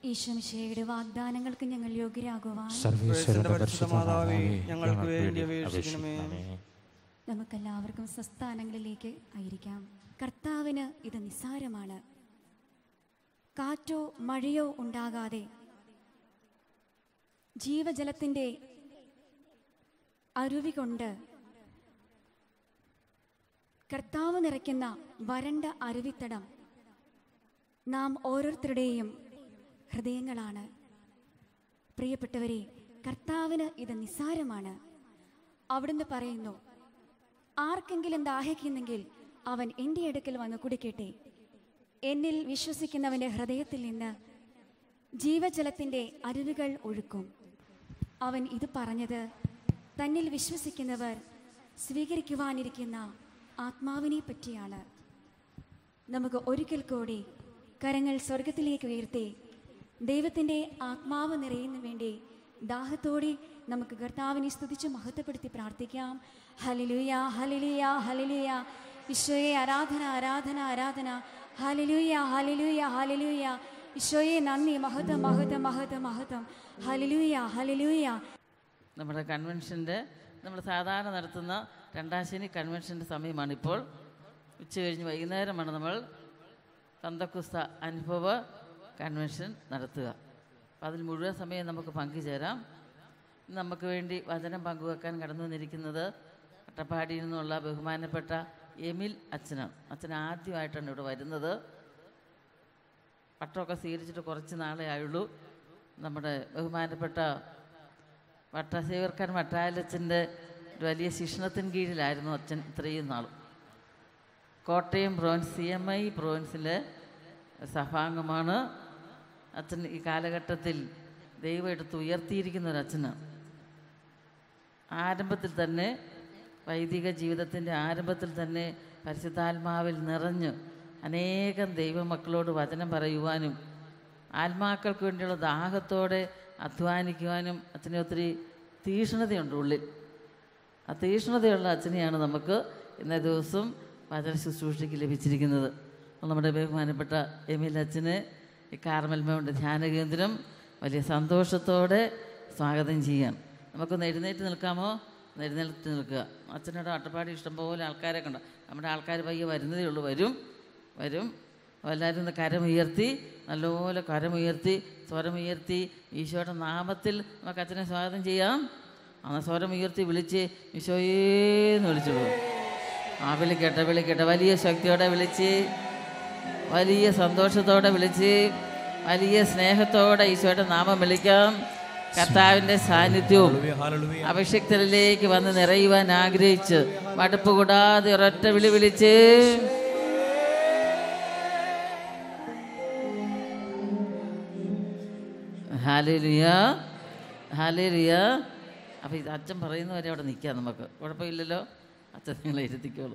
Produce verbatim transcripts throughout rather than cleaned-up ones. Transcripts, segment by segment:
ഈശോമിശിഹായുടെ വാഗ്ദാനങ്ങൾക്ക് ഞങ്ങൾ യോഗ്യരാകുവാൻ നമുക്കെല്ലാവർക്കും സ്വസ്ഥാനങ്ങളിലേക്ക് ആയിരിക്കാം. കർത്താവിന് ഇത് നിസ്സാരമാണ്. കാറ്റോ മഴയോ ഉണ്ടാകാതെ ജീവജലത്തിൻ്റെ അരുവി കൊണ്ട് കർത്താവ് നിറയ്ക്കുന്ന വരണ്ട അരുവിത്തടം നാം ഓരോരുത്തരുടെയും ഹൃദയങ്ങളാണ്. പ്രിയപ്പെട്ടവരെ, കർത്താവിന് ഇത് നിസ്സാരമാണ്. അവിടുന്ന് പറയുന്നു, ആർക്കെങ്കിലും ദാഹിക്കുന്നെങ്കിൽ അവൻ എൻ്റെ അടുക്കൽ വന്ന് കുടിക്കട്ടെ. എന്നിൽ വിശ്വസിക്കുന്നവൻ്റെ ഹൃദയത്തിൽ നിന്ന് ജീവജലത്തിൻ്റെ അരുവികൾ ഒഴുക്കും. അവൻ ഇത് പറഞ്ഞത് തന്നിൽ വിശ്വസിക്കുന്നവർ സ്വീകരിക്കുവാനിരിക്കുന്ന ആത്മാവിനെ പറ്റിയാണ്. നമുക്ക് ഒരിക്കൽ കൂടി കരങ്ങൾ സ്വർഗത്തിലേക്ക് ഉയർത്തി ദൈവത്തിൻ്റെ ആത്മാവ് നിറയുന്നതിന് വേണ്ടി ദാഹത്തോടെ നമുക്ക് കർത്താവിനെ സ്തുതിച്ച് മഹത്വപ്പെടുത്തി പ്രാർത്ഥിക്കാം. Hallelujah, hallelujah, hallelujah. ഈശോയെ ആരാധന, ആരാധന, ആരാധന. Hallelujah, hallelujah, hallelujah. ഈശോയെ നന്ദി, മഹത്വം, മഹത്വം, മഹത്വം, മഹത്വം. Hallelujah, hallelujah. നമ്മുടെ കൺവെൻഷൻ്റെ നമ്മൾ സാധാരണ നടത്തുന്ന രണ്ടാം ശനി കൺവെൻഷൻ്റെ സമയമാണ് ഇപ്പോൾ. ഉച്ച കഴിഞ്ഞ് വൈകുന്നേരമാണ് നമ്മൾ പന്തക്കുസ്ത അനുഭവ കൺവെൻഷൻ നടത്തുക. അപ്പം അതിൽ മുഴുവൻ സമയം നമുക്ക് പങ്കുചേരാം. നമുക്ക് വേണ്ടി വചനം പങ്കുവെക്കാൻ കടന്നു വന്നിരിക്കുന്നത് അട്ടപ്പാടിയിൽ നിന്നുള്ള ബഹുമാനപ്പെട്ട എമിൽ അച്ഛനാണ്. അച്ഛൻ ആദ്യമായിട്ടാണ് ഇവിടെ വരുന്നത്. പട്ടമൊക്കെ സ്വീകരിച്ചിട്ട് കുറച്ച് നാളേ ആയുള്ളൂ. നമ്മുടെ ബഹുമാനപ്പെട്ട വട്ടസേവർക്കാൻ വട്ടാലച്ഛൻ്റെ ഒരു വലിയ ശിക്ഷണത്തിന് കീഴിലായിരുന്നു അച്ഛൻ ഇത്രയും നാളും. Kottayam province C M I പ്രോവിൻസിലെ സഭാംഗമാണ് അച്ഛൻ. ഈ കാലഘട്ടത്തിൽ ദൈവം എടുത്ത് ഉയർത്തിയിരിക്കുന്ന ഒരു അച്ഛനാണ്. ആരംഭത്തിൽ തന്നെ വൈദിക ജീവിതത്തിൻ്റെ ആരംഭത്തിൽ തന്നെ പരിശുദ്ധാത്മാവിൽ നിറഞ്ഞ് അനേകം ദൈവമക്കളോട് വചനം പറയുവാനും ആത്മാക്കൾക്ക് വേണ്ടിയുള്ള ദാഹത്തോടെ അധ്വാനിക്കുവാനും അച്ഛനെ ഒത്തിരി തീക്ഷ്ണതയുണ്ട് ഉള്ളിൽ. ആ തീക്ഷ്ണതയുള്ള അച്ഛനെയാണ് നമുക്ക് ഇന്നേ ദിവസം വചന ശുശ്രൂഷയ്ക്ക് ലഭിച്ചിരിക്കുന്നത്. നമ്മുടെ ബഹുമാനപ്പെട്ട എമിൽ അച്ഛനെ ഈ കാർമൽ മൗണ്ട് ധ്യാന കേന്ദ്രം വലിയ സന്തോഷത്തോടെ സ്വാഗതം ചെയ്യാം. നമുക്കൊന്ന് എഴുന്നേറ്റ് നിൽക്കാമോ? എഴുന്നേറ്റ് നിൽക്കുക. അച്ഛനോട് അട്ടപ്പാടി ഇഷ്ടംപോലെ ആൾക്കാരെ കണ്ട. നമ്മുടെ ആൾക്കാർ പയ്യെ വരുന്നതേ ഉള്ളൂ. വരും വരും എല്ലാവരും ഒന്ന് കരമുയർത്തി, നല്ലപോലെ കരമുയർത്തി സ്വരമുയർത്തി ഈശോയുടെ നാമത്തിൽ നമുക്ക് അച്ഛനെ സ്വാഗതം ചെയ്യാം. ആ സ്വരമുയർത്തി വിളിച്ച് ഈശോയേന്ന് വിളിച്ചു പോകും. ആ വിളിക്കട്ടെ വിളിക്കട്ടെ വലിയ ശക്തിയോടെ വിളിച്ച്, വലിയ സന്തോഷത്തോടെ വിളിച്ച്, വലിയ സ്നേഹത്തോടെ ഈശോയുടെ നാമം വിളിക്കാം. കർത്താവിൻ്റെ സാന്നിധ്യവും അഭിഷിക്തരിലേക്ക് വന്ന് നിറയുവാൻ ആഗ്രഹിച്ച് മടുപ്പ് കൂടാതെ ഒരൊറ്റ വിളി വിളിച്ച് ഹല്ലേലൂയ, ഹല്ലേലൂയ. അപ്പം ഇത് അച്ഛൻ പറയുന്നവരെ അവിടെ നിൽക്കാം. നമുക്ക് കുഴപ്പമില്ലല്ലോ. അച്ഛൻ നിങ്ങളെ ഇരുത്തിക്കോളൂ.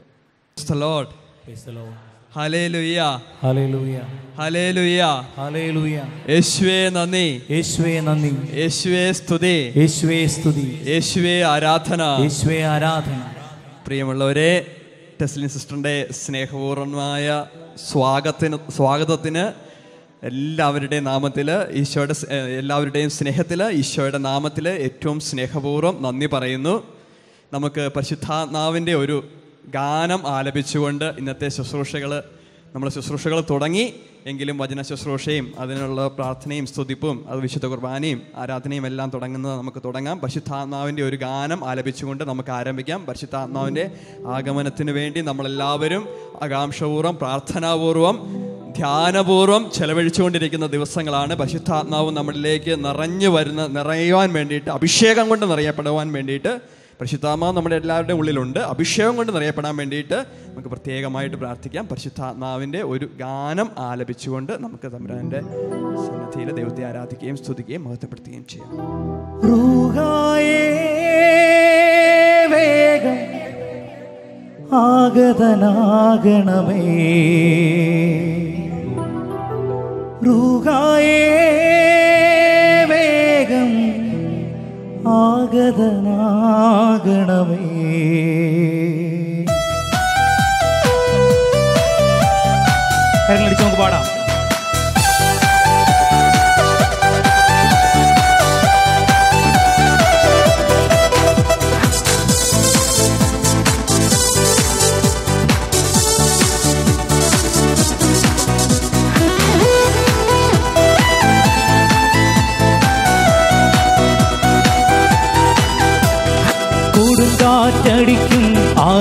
Hallelujah, hallelujah, hallelujah, hallelujah. യേശുവേ നന്ദി, യേശുവേ നന്ദി, യേശുവേ സ്തുതി, യേശുവേ സ്തുതി, യേശുവേ ആരാധന, യേശുവേ ആരാധന. പ്രിയമുള്ളവരെ, ടെസ്ലിൻ സിസ്റ്ററിൻ്റെ സ്നേഹപൂർവമായ സ്വാഗതത്തിന് സ്വാഗതത്തിന് എല്ലാവരുടെയും നാമത്തിൽ, ഈശോയുടെ എല്ലാവരുടെയും സ്നേഹത്തിൽ, ഈശോയുടെ നാമത്തിൽ ഏറ്റവും സ്നേഹപൂർവ്വം നന്ദി പറയുന്നു. നമുക്ക് പരിശുദ്ധാത്മാവിൻ്റെ ഒരു ഗാനം ആലപിച്ചുകൊണ്ട് ഇന്നത്തെ ശുശ്രൂഷകൾ നമ്മൾ ശുശ്രൂഷകൾ തുടങ്ങി. എങ്കിലും വചന ശുശ്രൂഷയും അതിനുള്ള പ്രാർത്ഥനയും സ്തുതിപ്പും അത് വിശുദ്ധ കുർബാനയും ആരാധനയും എല്ലാം തുടങ്ങുന്നത് നമുക്ക് തുടങ്ങാം. പരിശുദ്ധാത്മാവിൻ്റെ ഒരു ഗാനം ആലപിച്ചുകൊണ്ട് നമുക്ക് ആരംഭിക്കാം. പരിശുദ്ധാത്മാവിൻ്റെ ആഗമനത്തിന് വേണ്ടി നമ്മളെല്ലാവരും ആകാംക്ഷപൂർവ്വം പ്രാർത്ഥനാപൂർവം ധ്യാനപൂർവ്വം ചെലവഴിച്ചുകൊണ്ടിരിക്കുന്ന ദിവസങ്ങളാണ്. പരിശുദ്ധാത്മാവ് നമ്മളിലേക്ക് നിറഞ്ഞു വരുന്ന നിറയുവാൻ വേണ്ടിയിട്ട്, അഭിഷേകം കൊണ്ട് നിറയപ്പെടുവാൻ വേണ്ടിയിട്ട് പരിശുദ്ധാത്മാവ് നമ്മുടെ എല്ലാവരുടെയും ഉള്ളിലുണ്ട്. അഭിഷേകം കൊണ്ട് നിറയപ്പെടാൻ വേണ്ടിയിട്ട് നമുക്ക് പ്രത്യേകമായിട്ട് പ്രാർത്ഥിക്കാം. പരിശുദ്ധാത്മാവിൻ്റെ ഒരു ഗാനം ആലപിച്ചുകൊണ്ട് നമുക്ക് തമ്പുരാൻ്റെ സന്നിധിയിൽ ദൈവത്തെ ആരാധിക്കുകയും സ്തുതിക്കുകയും മഹത്വപ്പെടുത്തുകയും ചെയ്യാം. വേഗം ആഗതനാകണമേ, റൂഹായേ വേഗം ആഗതനാകണമേ. കരങ്ങളടിച്ച് നമുക്ക് പാടാം.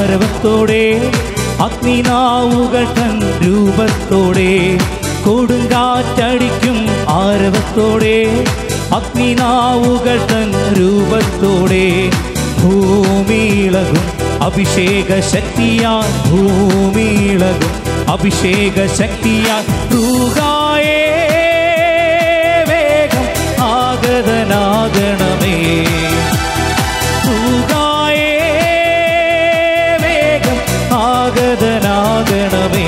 ആരവത്തോടെ അഗ്നിനാവുകൾ തൻ രൂപത്തോടെ കൊടുങ്കാറ്റടിക്കും ആരവത്തോടെ അഗ്നിനാവുകൾ തൻ രൂപത്തോടെ ഭൂമിയിളകും അഭിഷേക ശക്തിയാൽ ഭൂമിയിളകും അഭിഷേക ശക്തിയാൽ റൂഹായേ വേഗം ആഗതനാകണമേ റൂഹായേ വേഗം ആഗതനാകണമേ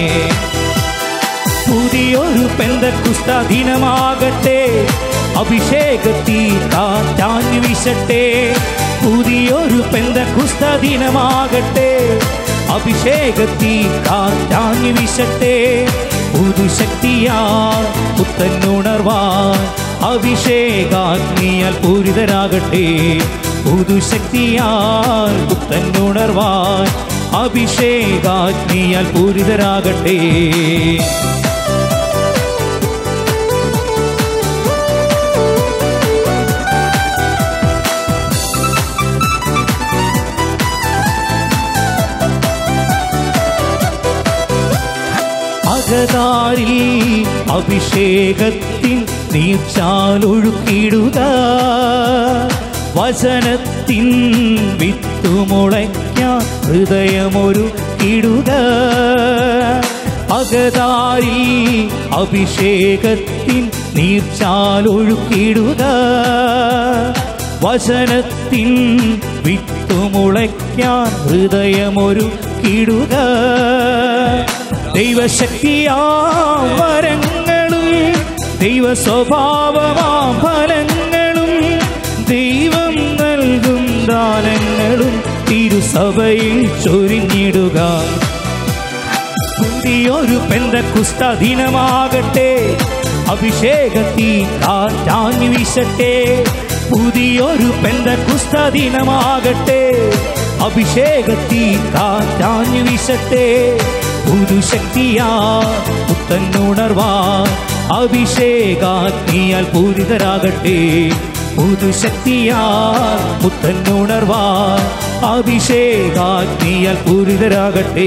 പുതിയൊരു പെന്തക്കുസ്ത ദിനമാകട്ടെ അഭിഷേകത്തീ കാറ്റാഞ്ഞു വീശട്ടെ പുതിയൊരു പെന്തക്കുസ്ത ദിനമാകട്ടെ അഭിഷേകത്തീ കാറ്റാഞ്ഞു വീശട്ടെ പുതുശക്തിയാൽ പുത്തനുണർവാൻ അഭിഷേകാഗ്നിയാൽ പൂരിതരാകട്ടെ പുതുശക്തിയാൽ പുത്തനുണർവാൻ അഭിഷേകാഗ്നിയാൽ പൂരിതരാകട്ടെ അകതാരിൽ അഭിഷേകത്തിൻ നീർച്ചാലൊഴുക്കിടുക വചനത്തിൻ വിത്തുമുളയ്ക്കാൻ ഹൃദയമൊരു ഇടുക അകതാരിൽ അഭിഷേകത്തിൻ നീർച്ചാലൊഴുക്കിടുക വചനത്തിൻ വിത്തുമുളയ്ക്കാൻ ഹൃദയമൊരു ഇടുക ദൈവശക്തിയാം വരങ്ങളും ദൈവ സ്വഭാവമാം ഫലങ്ങളും ദൈവം നൽകും ദാനങ്ങളും തിരുസഭയിൽ ചൊരിഞ്ഞിടുക പുതിയൊരു പെന്തക്കുസ്ത ദിനമാകട്ടെ അഭിഷേകത്തീ കാറ്റാഞ്ഞു വീശട്ടെ പുതിയൊരു പെന്തക്കുസ്ത ദിനമാകട്ടെ അഭിഷേകത്തീ കാറ്റാഞ്ഞു വീശട്ടെ പുതുശക്തിയാ പുത്തനുണർവാൻ അഭിഷേകാഗ്നിയാൽ പൂരിതരാകട്ടെ പുതുശക്തിയാൽ പുത്തനുണർവാൻ അഭിഷേകാഗ്നിയാൽ പൂരിതരാകട്ടെ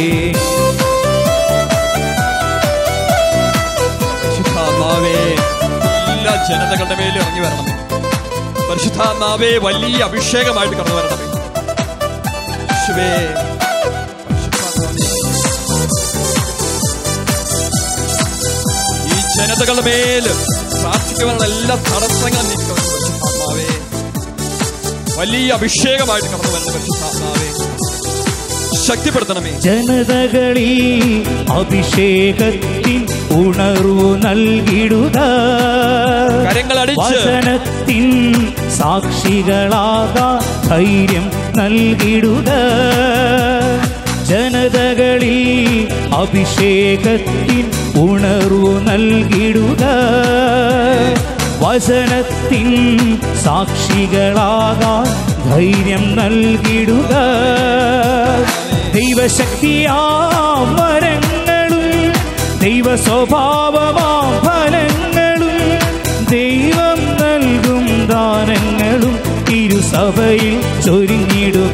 എല്ലാ ജനതകളുടെ മേലും ഇറങ്ങി വരണമേ പരിശുദ്ധാത്മാവേ വലിയ അഭിഷേകമായിട്ട് കടന്നു വരണമേ ഈ ജനതകളുടെ മേല് പ്രാർത്ഥിക്കുവാനുള്ള എല്ലാ തടസ്സങ്ങളും നീക്കണം പരിശുദ്ധാത്മാവേ വലിയ അഭിഷേകമായിട്ട് കടന്നു വരുന്ന പരിശുദ്ധാത്മാവേ ശക്തിപ്പെടുത്തണമേ ജനതകളിൽ അഭിഷേകത്തിൻ ഉണർവു നൽകിടുക വചനത്തിൻ സാക്ഷികളാകാൻ ധൈര്യം നൽകിടുക ജനതകളിൽ അഭിഷേകത്തിൻ ഉണർവു നൽകിടുക വചനത്തിൻ സാക്ഷികളാകാൻ ധൈര്യം നൽകിടുക ദൈവശക്തിയാം വരങ്ങളും ദൈവ സ്വഭാവമാം ഫലങ്ങളും ദൈവം നൽകും ദാനങ്ങളും തിരുസഭയിൽ ചൊരിഞ്ഞിടുക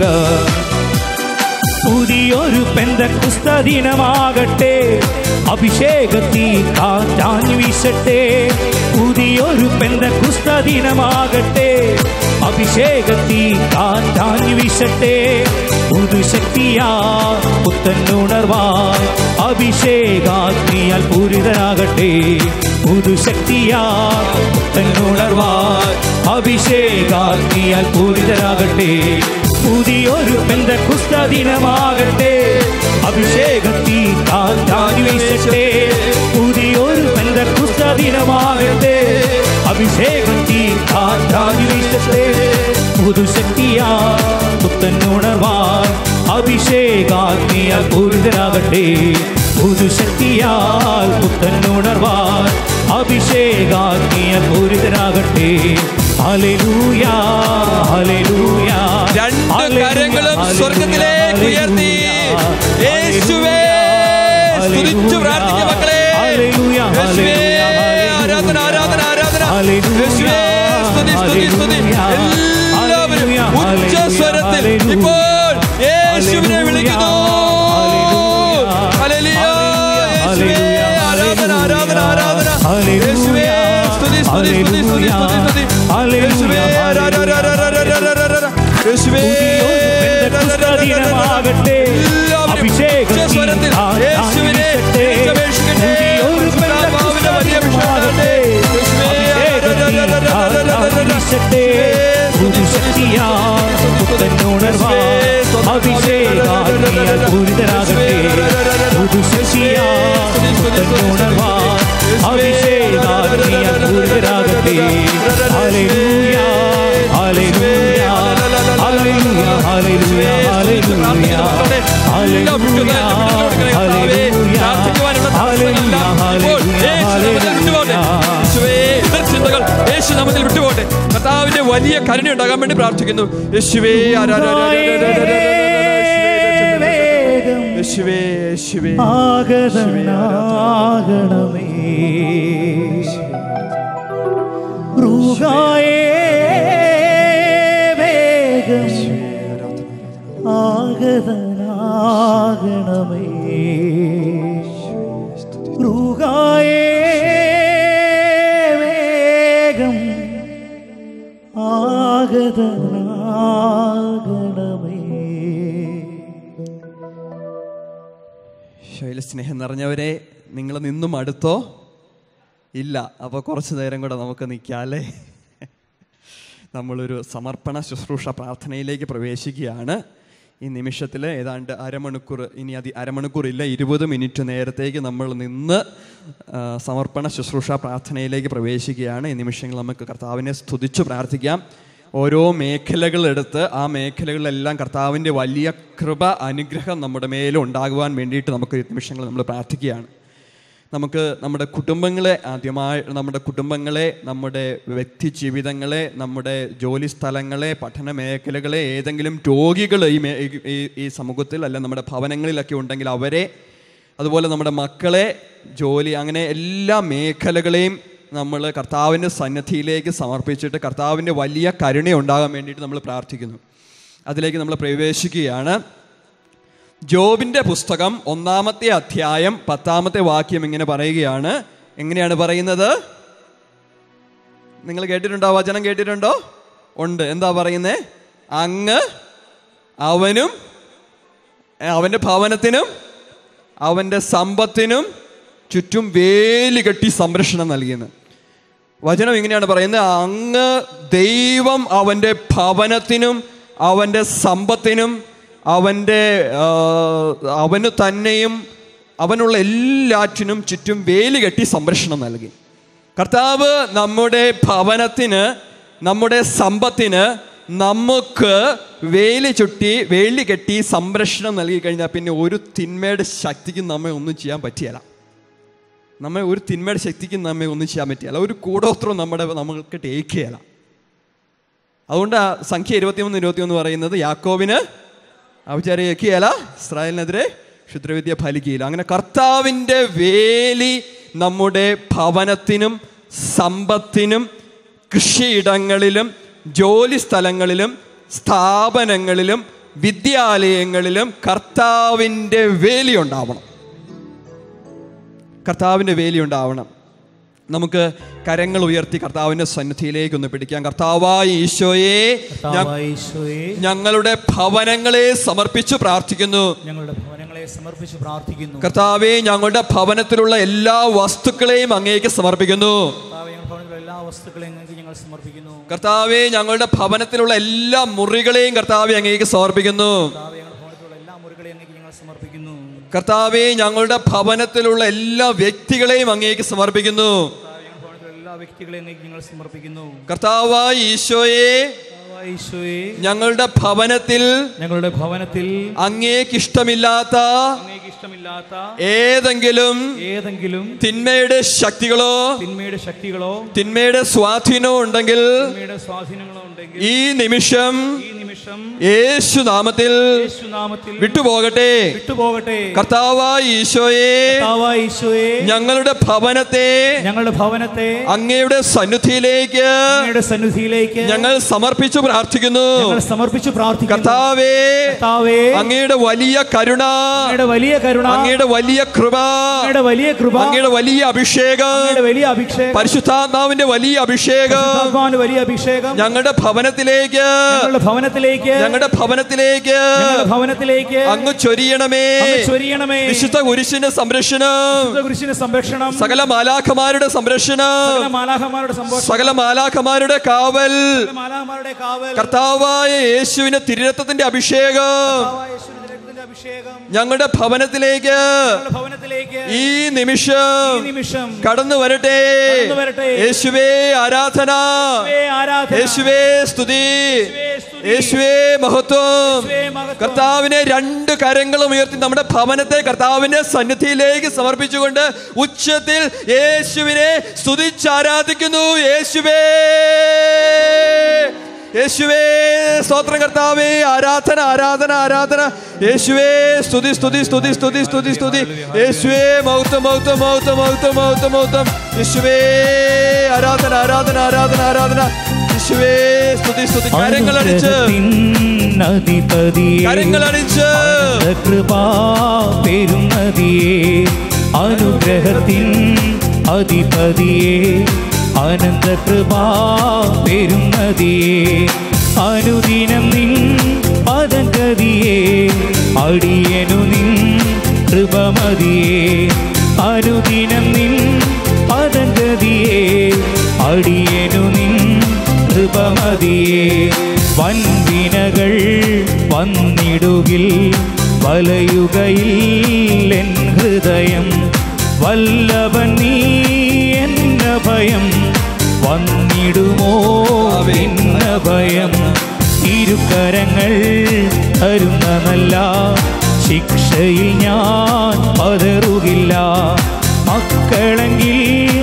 പുതിയൊരു പെന്തക്കുസ്ത ദിനമാകട്ടെ അഭിഷേകത്തീ കാറ്റാഞ്ഞു വീശട്ടെ പുതിയൊരു പെന്തക്കുസ്ത ദിനമാകട്ടെ അഭിഷേകത്തീ കാറ്റാഞ്ഞു വീശട്ടെ പുതുശക്തിയാ പുത്തനുണർവാൻ അഭിഷേകാഗ്നിയാൽ പൂരിതരാകട്ടെ പുതുശക്തിയാ പുത്തനുണർവാൻ അഭിഷേകാഗ്നിയാൽ പൂരിതരാകട്ടെ പുതിയൊരു പെന്തക്കുസ്ത ദിനമാകട്ടെ അഭിഷേകത്തീ കാറ്റാഞ്ഞു വീശട്ടെ പുതിയൊരു പെന്തക്കുസ്ത ദിനമാകട്ടെ അഭിഷേകത്തീ കാറ്റാഞ്ഞു വീശട്ടെ പുതുശക്തിയാ പുത്തനുണർവാൻ അഭിഷേകാഗ്നിയാൽ പൂരിതരാകട്ടെ പുതുശക്തിയാൽ പുത്തനുണർവാൻ അഭിഷേകാഗ്നിയാൽ പൂരിതരാകട്ടെ ഹല്ലേലൂയ ഹല്ലേലൂയ രണ്ട് കരങ്ങളും സ്വർഗ്ഗത്തിലേക്ക് ഉയർത്തി യേശുവേ സ്തുതിച്ചു പ്രാർത്ഥിക്കുക മക്കളെ യേശുവേ ആരാധന ആരാധന ആരാധന യേശുവേ സ്തുതി സ്തുതി സ്തുതി എല്ലാവരും ഉച്ചസ്വരത്തിൽ ഇപ്പോൾ യേശുവിനെ വിളിക്കുക ഹല്ലേലൂയ ഹല്ലേലൂയ ദിനമാകട്ടെ അഭിഷേകത്തിൽ ആരാധിക്കട്ടെ അഭിഷേകാഗ്നിയാൽ പൂരിതരാകട്ടെ അഭിഷേകാഗ്നിയാൽ പൂരിതരാകട്ടെ hallelujah hallelujah hallelujah hallelujah hallelujah hallelujah hallelujah hallelujah hallelujah ചിന്തകൾ യേശു നാമത്തിൽ വിട്ടുപോട്ടെ. കർത്താവിന്റെ വലിയ കരുണ ഉണ്ടാകാൻ വേണ്ടി പ്രാർത്ഥിക്കുന്നു. യേശുവേ യേശുവേ യേശുവേ ആഗതനാകണമേ ൃഗായേ വേഗം ആഗതനാകണമേ ൃഗായേ വേഗം ആഗതനാകണമേ. സ്നേഹം നിറഞ്ഞവരെ, നിങ്ങൾ നിന്നും അടുത്തോ? ഇല്ല. അപ്പോൾ കുറച്ച് നേരം കൂടെ നമുക്ക് നിൽക്കാം അല്ലേ? നമ്മളൊരു സമർപ്പണ ശുശ്രൂഷ പ്രാർത്ഥനയിലേക്ക് പ്രവേശിക്കുകയാണ്. ഈ നിമിഷത്തിൽ ഏതാണ്ട് അരമണിക്കൂർ, ഇനി അതി അരമണിക്കൂറില്ല, ഇരുപത് മിനിറ്റ് നേരത്തേക്ക് നമ്മൾ നിന്ന് സമർപ്പണ ശുശ്രൂഷ പ്രാർത്ഥനയിലേക്ക് പ്രവേശിക്കുകയാണ്. ഈ നിമിഷങ്ങൾ നമുക്ക് കർത്താവിനെ സ്തുതിച്ച് പ്രാർത്ഥിക്കാം. ഓരോ മേഖലകളെടുത്ത് ആ മേഖലകളിലെല്ലാം കർത്താവിൻ്റെ വലിയ കൃപ, അനുഗ്രഹം നമ്മുടെ മേലും ഉണ്ടാകുവാൻ വേണ്ടിയിട്ട് നമുക്ക് ഈ നിമിഷങ്ങൾ നമ്മൾ പ്രാർത്ഥിക്കുകയാണ്. നമുക്ക് നമ്മുടെ കുടുംബങ്ങളെ ആദ്യമായി നമ്മുടെ കുടുംബങ്ങളെ നമ്മുടെ വ്യക്തി ജീവിതങ്ങളെ, നമ്മുടെ ജോലി സ്ഥലങ്ങളെ, പഠന മേഖലകളെ, ഏതെങ്കിലും രോഗികൾ ഈ ഈ സമൂഹത്തിൽ അല്ല നമ്മുടെ ഭവനങ്ങളിലൊക്കെ ഉണ്ടെങ്കിൽ അവരെ, അതുപോലെ നമ്മുടെ മക്കളെ, ജോലി, അങ്ങനെ എല്ലാ മേഖലകളെയും നമ്മൾ കർത്താവിൻ്റെ സന്നിധിയിലേക്ക് സമർപ്പിച്ചിട്ട് കർത്താവിൻ്റെ വലിയ കരുണ ഉണ്ടാകാൻ വേണ്ടിയിട്ട് നമ്മൾ പ്രാർത്ഥിക്കുന്നു. അതിലേക്ക് നമ്മൾ പ്രവേശിക്കുകയാണ്. ജോബിൻ്റെ പുസ്തകം ഒന്നാമത്തെ അധ്യായം പത്താമത്തെ വാക്യം ഇങ്ങനെ പറയുകയാണ്. എങ്ങനെയാണ് പറയുന്നത്? നിങ്ങൾ കേട്ടിട്ടുണ്ടോ? വചനം കേട്ടിട്ടുണ്ടോ? ഉണ്ട്. എന്താ പറയുന്നേ? അങ്ങ് അവനും അവൻ്റെ ഭവനത്തിനും അവൻ്റെ സമ്പത്തിനും ചുറ്റും വേലി കെട്ടി സംരക്ഷണം നൽകിയെന്ന്. വചനം ഇങ്ങനെയാണ് പറയുന്നത്: അങ്ങ് ദൈവം അവൻ്റെ ഭവനത്തിനും അവൻ്റെ സമ്പത്തിനും അവൻ്റെ അവന് തന്നെയും അവനുള്ള എല്ലാറ്റിനും ചുറ്റും വേലി കെട്ടി സംരക്ഷണം നൽകി. കർത്താവ് നമ്മുടെ ഭവനത്തിന്, നമ്മുടെ സമ്പത്തിന് നമുക്ക് വേലി ചുറ്റി വേലി കെട്ടി സംരക്ഷണം നൽകി കഴിഞ്ഞാൽ പിന്നെ ഒരു തിന്മയുടെ ശക്തിക്ക് നമ്മെ ഒന്നും ചെയ്യാൻ പറ്റിയല്ല. നമ്മെ ഒരു തിന്മയുടെ ശക്തിക്ക് നമ്മെ ഒന്നും ചെയ്യാൻ പറ്റിയല്ല. ഒരു കൂടോത്രം നമ്മുടെ നമ്മൾക്ക് ടേക്കുകയല്ല. അതുകൊണ്ട് സംഖ്യ ഇരുപത്തിമൂന്ന് ഇരുപത്തിയൊന്ന് പറയുന്നത് യാക്കോബിന് അവചാരം ഏക്കുകയല്ല, ഇസ്രായേലിനെതിരെ ക്ഷുദ്രവിദ്യ ഫലിക്കുകയില്ല. അങ്ങനെ കർത്താവിൻ്റെ വേലി നമ്മുടെ ഭവനത്തിനും സമ്പത്തിനും കൃഷിയിടങ്ങളിലും ജോലി സ്ഥലങ്ങളിലും സ്ഥാപനങ്ങളിലും വിദ്യാലയങ്ങളിലും കർത്താവിൻ്റെ വേലി ഉണ്ടാവണം. കർത്താവിൻ്റെ വേലി ഉണ്ടാവണം. നമുക്ക് കരങ്ങൾ ഉയർത്തി കർത്താവിന്റെ സന്നിധിയിലേക്ക് ഒന്ന് പിടിക്കാം. കർത്താവായ ഈശോയെ, ഞങ്ങളുടെ ഭവനങ്ങളെ സമർപ്പിച്ച് പ്രാർത്ഥിക്കുന്നു. ഞങ്ങളുടെ ഭവനങ്ങളെ സമർപ്പിച്ച് പ്രാർത്ഥിക്കുന്നു. കർത്താവേ, ഞങ്ങളുടെ ഭവനത്തിലുള്ള എല്ലാ വസ്തുക്കളെയും അങ്ങേക്ക് സമർപ്പിക്കുന്നു. എല്ലാ വസ്തുക്കളെയും ഞങ്ങൾ സമർപ്പിക്കുന്നു. കർത്താവേ, ഞങ്ങളുടെ ഭവനത്തിലുള്ള എല്ലാ മുറികളെയും കർത്താവേ അങ്ങേക്ക് സമർപ്പിക്കുന്നു. കർത്താവേ, ഞങ്ങളുടെ ഭവനത്തിലുള്ള എല്ലാ വ്യക്തികളെയും അങ്ങേക്ക് സമർപ്പിക്കുന്നു. കർത്താവായ ഈശോയെ, ഞങ്ങളുടെ ഭവനത്തിൽ ഞങ്ങളുടെ ഭവനത്തിൽ അങ്ങേക്ക് ഇഷ്ടമില്ലാത്ത ഏതെങ്കിലും ഏതെങ്കിലും തിന്മയുടെ ശക്തികളോ തിന്മയുടെ ശക്തികളോ തിന്മയുടെ സ്വാധീനമോ ഉണ്ടെങ്കിൽ സ്വാധീനങ്ങളോ ഉണ്ടെങ്കിൽ ഈ നിമിഷം നിമിഷം യേശു നാമത്തിൽ വിട്ടുപോകട്ടെ. വിട്ടുപോകട്ടെ. കർത്താവായ ഈശോയെ, കർത്താവായ ഈശോയെ, ഞങ്ങളുടെ ഭവനത്തെ ഞങ്ങളുടെ ഭവനത്തെ അങ്ങയുടെ സന്നിധിയിലേക്ക് അങ്ങയുടെ സന്നിധിയിലേക്ക് ഞങ്ങൾ സമർപ്പിച്ചു പ്രാർത്ഥിക്കുന്നു. ഞങ്ങൾ സമർപ്പിച്ചു പ്രാർത്ഥിക്കുന്നു. കർത്താവേ, കർത്താവേ, അങ്ങയുടെ വലിയ കരുണ, അങ്ങയുടെ വലിയ കരുണ, അങ്ങയുടെ വലിയ കൃപ, അങ്ങയുടെ വലിയ കൃപ, അങ്ങയുടെ വലിയ അഭിഷേകം, അങ്ങയുടെ വലിയ അഭിഷേകം, പരിശുദ്ധാത്മാവിന്റെ വലിയ അഭിഷേകം പരിശുദ്ധാത്മാവിന്റെ വലിയ അഭിഷേകം ഞങ്ങളുടെ ഭവനത്തിലേക്ക് ഞങ്ങളുടെ ഭവനത്തിലേക്ക് ഞങ്ങളുടെ ഭവനത്തിലേക്ക് ഞങ്ങളുടെ ഭവനത്തിലേക്ക് അങ്ങ് ചൊരിയണമേ. അങ്ങ് ചൊരിയണമേ. വിശുദ്ധ കുരിശിന്റെ സംരക്ഷണം, വിശുദ്ധ കുരിശിന്റെ സംരക്ഷണം, സകല മാലാഖമാരുടെ സംരക്ഷണം, സകല മാലാഖമാരുടെ സംരക്ഷണം, സകല മാലാഖമാരുടെ കാവൽ, സകല മാലാഖമാരുടെ കാവൽ, കർത്താവായ യേശുവിന്റെ തിരുരക്തത്തിന്റെ അഭിഷേകം കർത്താവായ യേശുവിന്റെ രക്തത്തിന്റെ അഭിഷേകം ഞങ്ങളുടെ ഭവനത്തിലേക്ക് ഞങ്ങളുടെ ഭവനത്തിലേക്ക് ഈ നിമിഷം ഈ നിമിഷം കടന്നു വരട്ടെ. കടന്നു വരട്ടെ. യേശുവേ ആരാധന, യേശുവേ ആരാധന, യേശുവേ സ്തുതി, യേശുവേ സ്തുതി, യേശുവേ മഹത്വം. യേശുവേ മഹത്വം. കർത്താവിനെ രണ്ട് കരങ്ങളും ഉയർത്തി നമ്മുടെ ഭവനത്തെ കർത്താവിന്റെ സന്നിധിയിലേക്ക് സമർപ്പിച്ചുകൊണ്ട് ഉച്ചത്തിൽ യേശുവിനെ സ്തുതിച്ചാരാധിക്കുന്നു. യേശുവേ, യേശുവേ സ്തോത്രം. കർത്താവേ ആരാധന, ആരാധന, ആരാധന. യേശുവേ സ്തുതി, സ്തുതി, സ്തുതി, സ്തുതി, സ്തുതി, സ്തുതി. യേശുവേ മഹത്വം, മഹത്വം, മഹത്വം, മഹത്വം, മഹത്വം, മഹത്വം. യേശുവേ ആരാധന, ആരാധന, ആരാധന, ആരാധന. യേശുവേ സ്തുതി, സ്തുതി. കരങ്ങളടിച്ച് കരങ്ങളടിച്ച് കൃപാ പെരുന്നതിയേ, അനുഗ്രഹത്തിൻ അധിപതിയേ, അനന്ത കൃപാ പെരുന്നതിയേ, അനുദിനം നിൻ പദഗതിയേ, അടിയനു നിൻ കൃപമതിയേ, അനുദിനം നിൻ പദഗതിയേ, അടിയനു നിൻ കൃപമതിയേ. വൻവിനകൾ വന്നിടുകിൽ വലയുകയിൽ എൻ ഹൃദയം, വല്ലഭൻ നീ എന്ന ഭയം, വന്നിടുമോ എന്ന ഭയം. ഇരുകരങ്ങൾ തരുന്ന നല്ല ശിക്ഷയിൽ ഞാൻ പതറുകില്ല. മക്കളെങ്കിൽ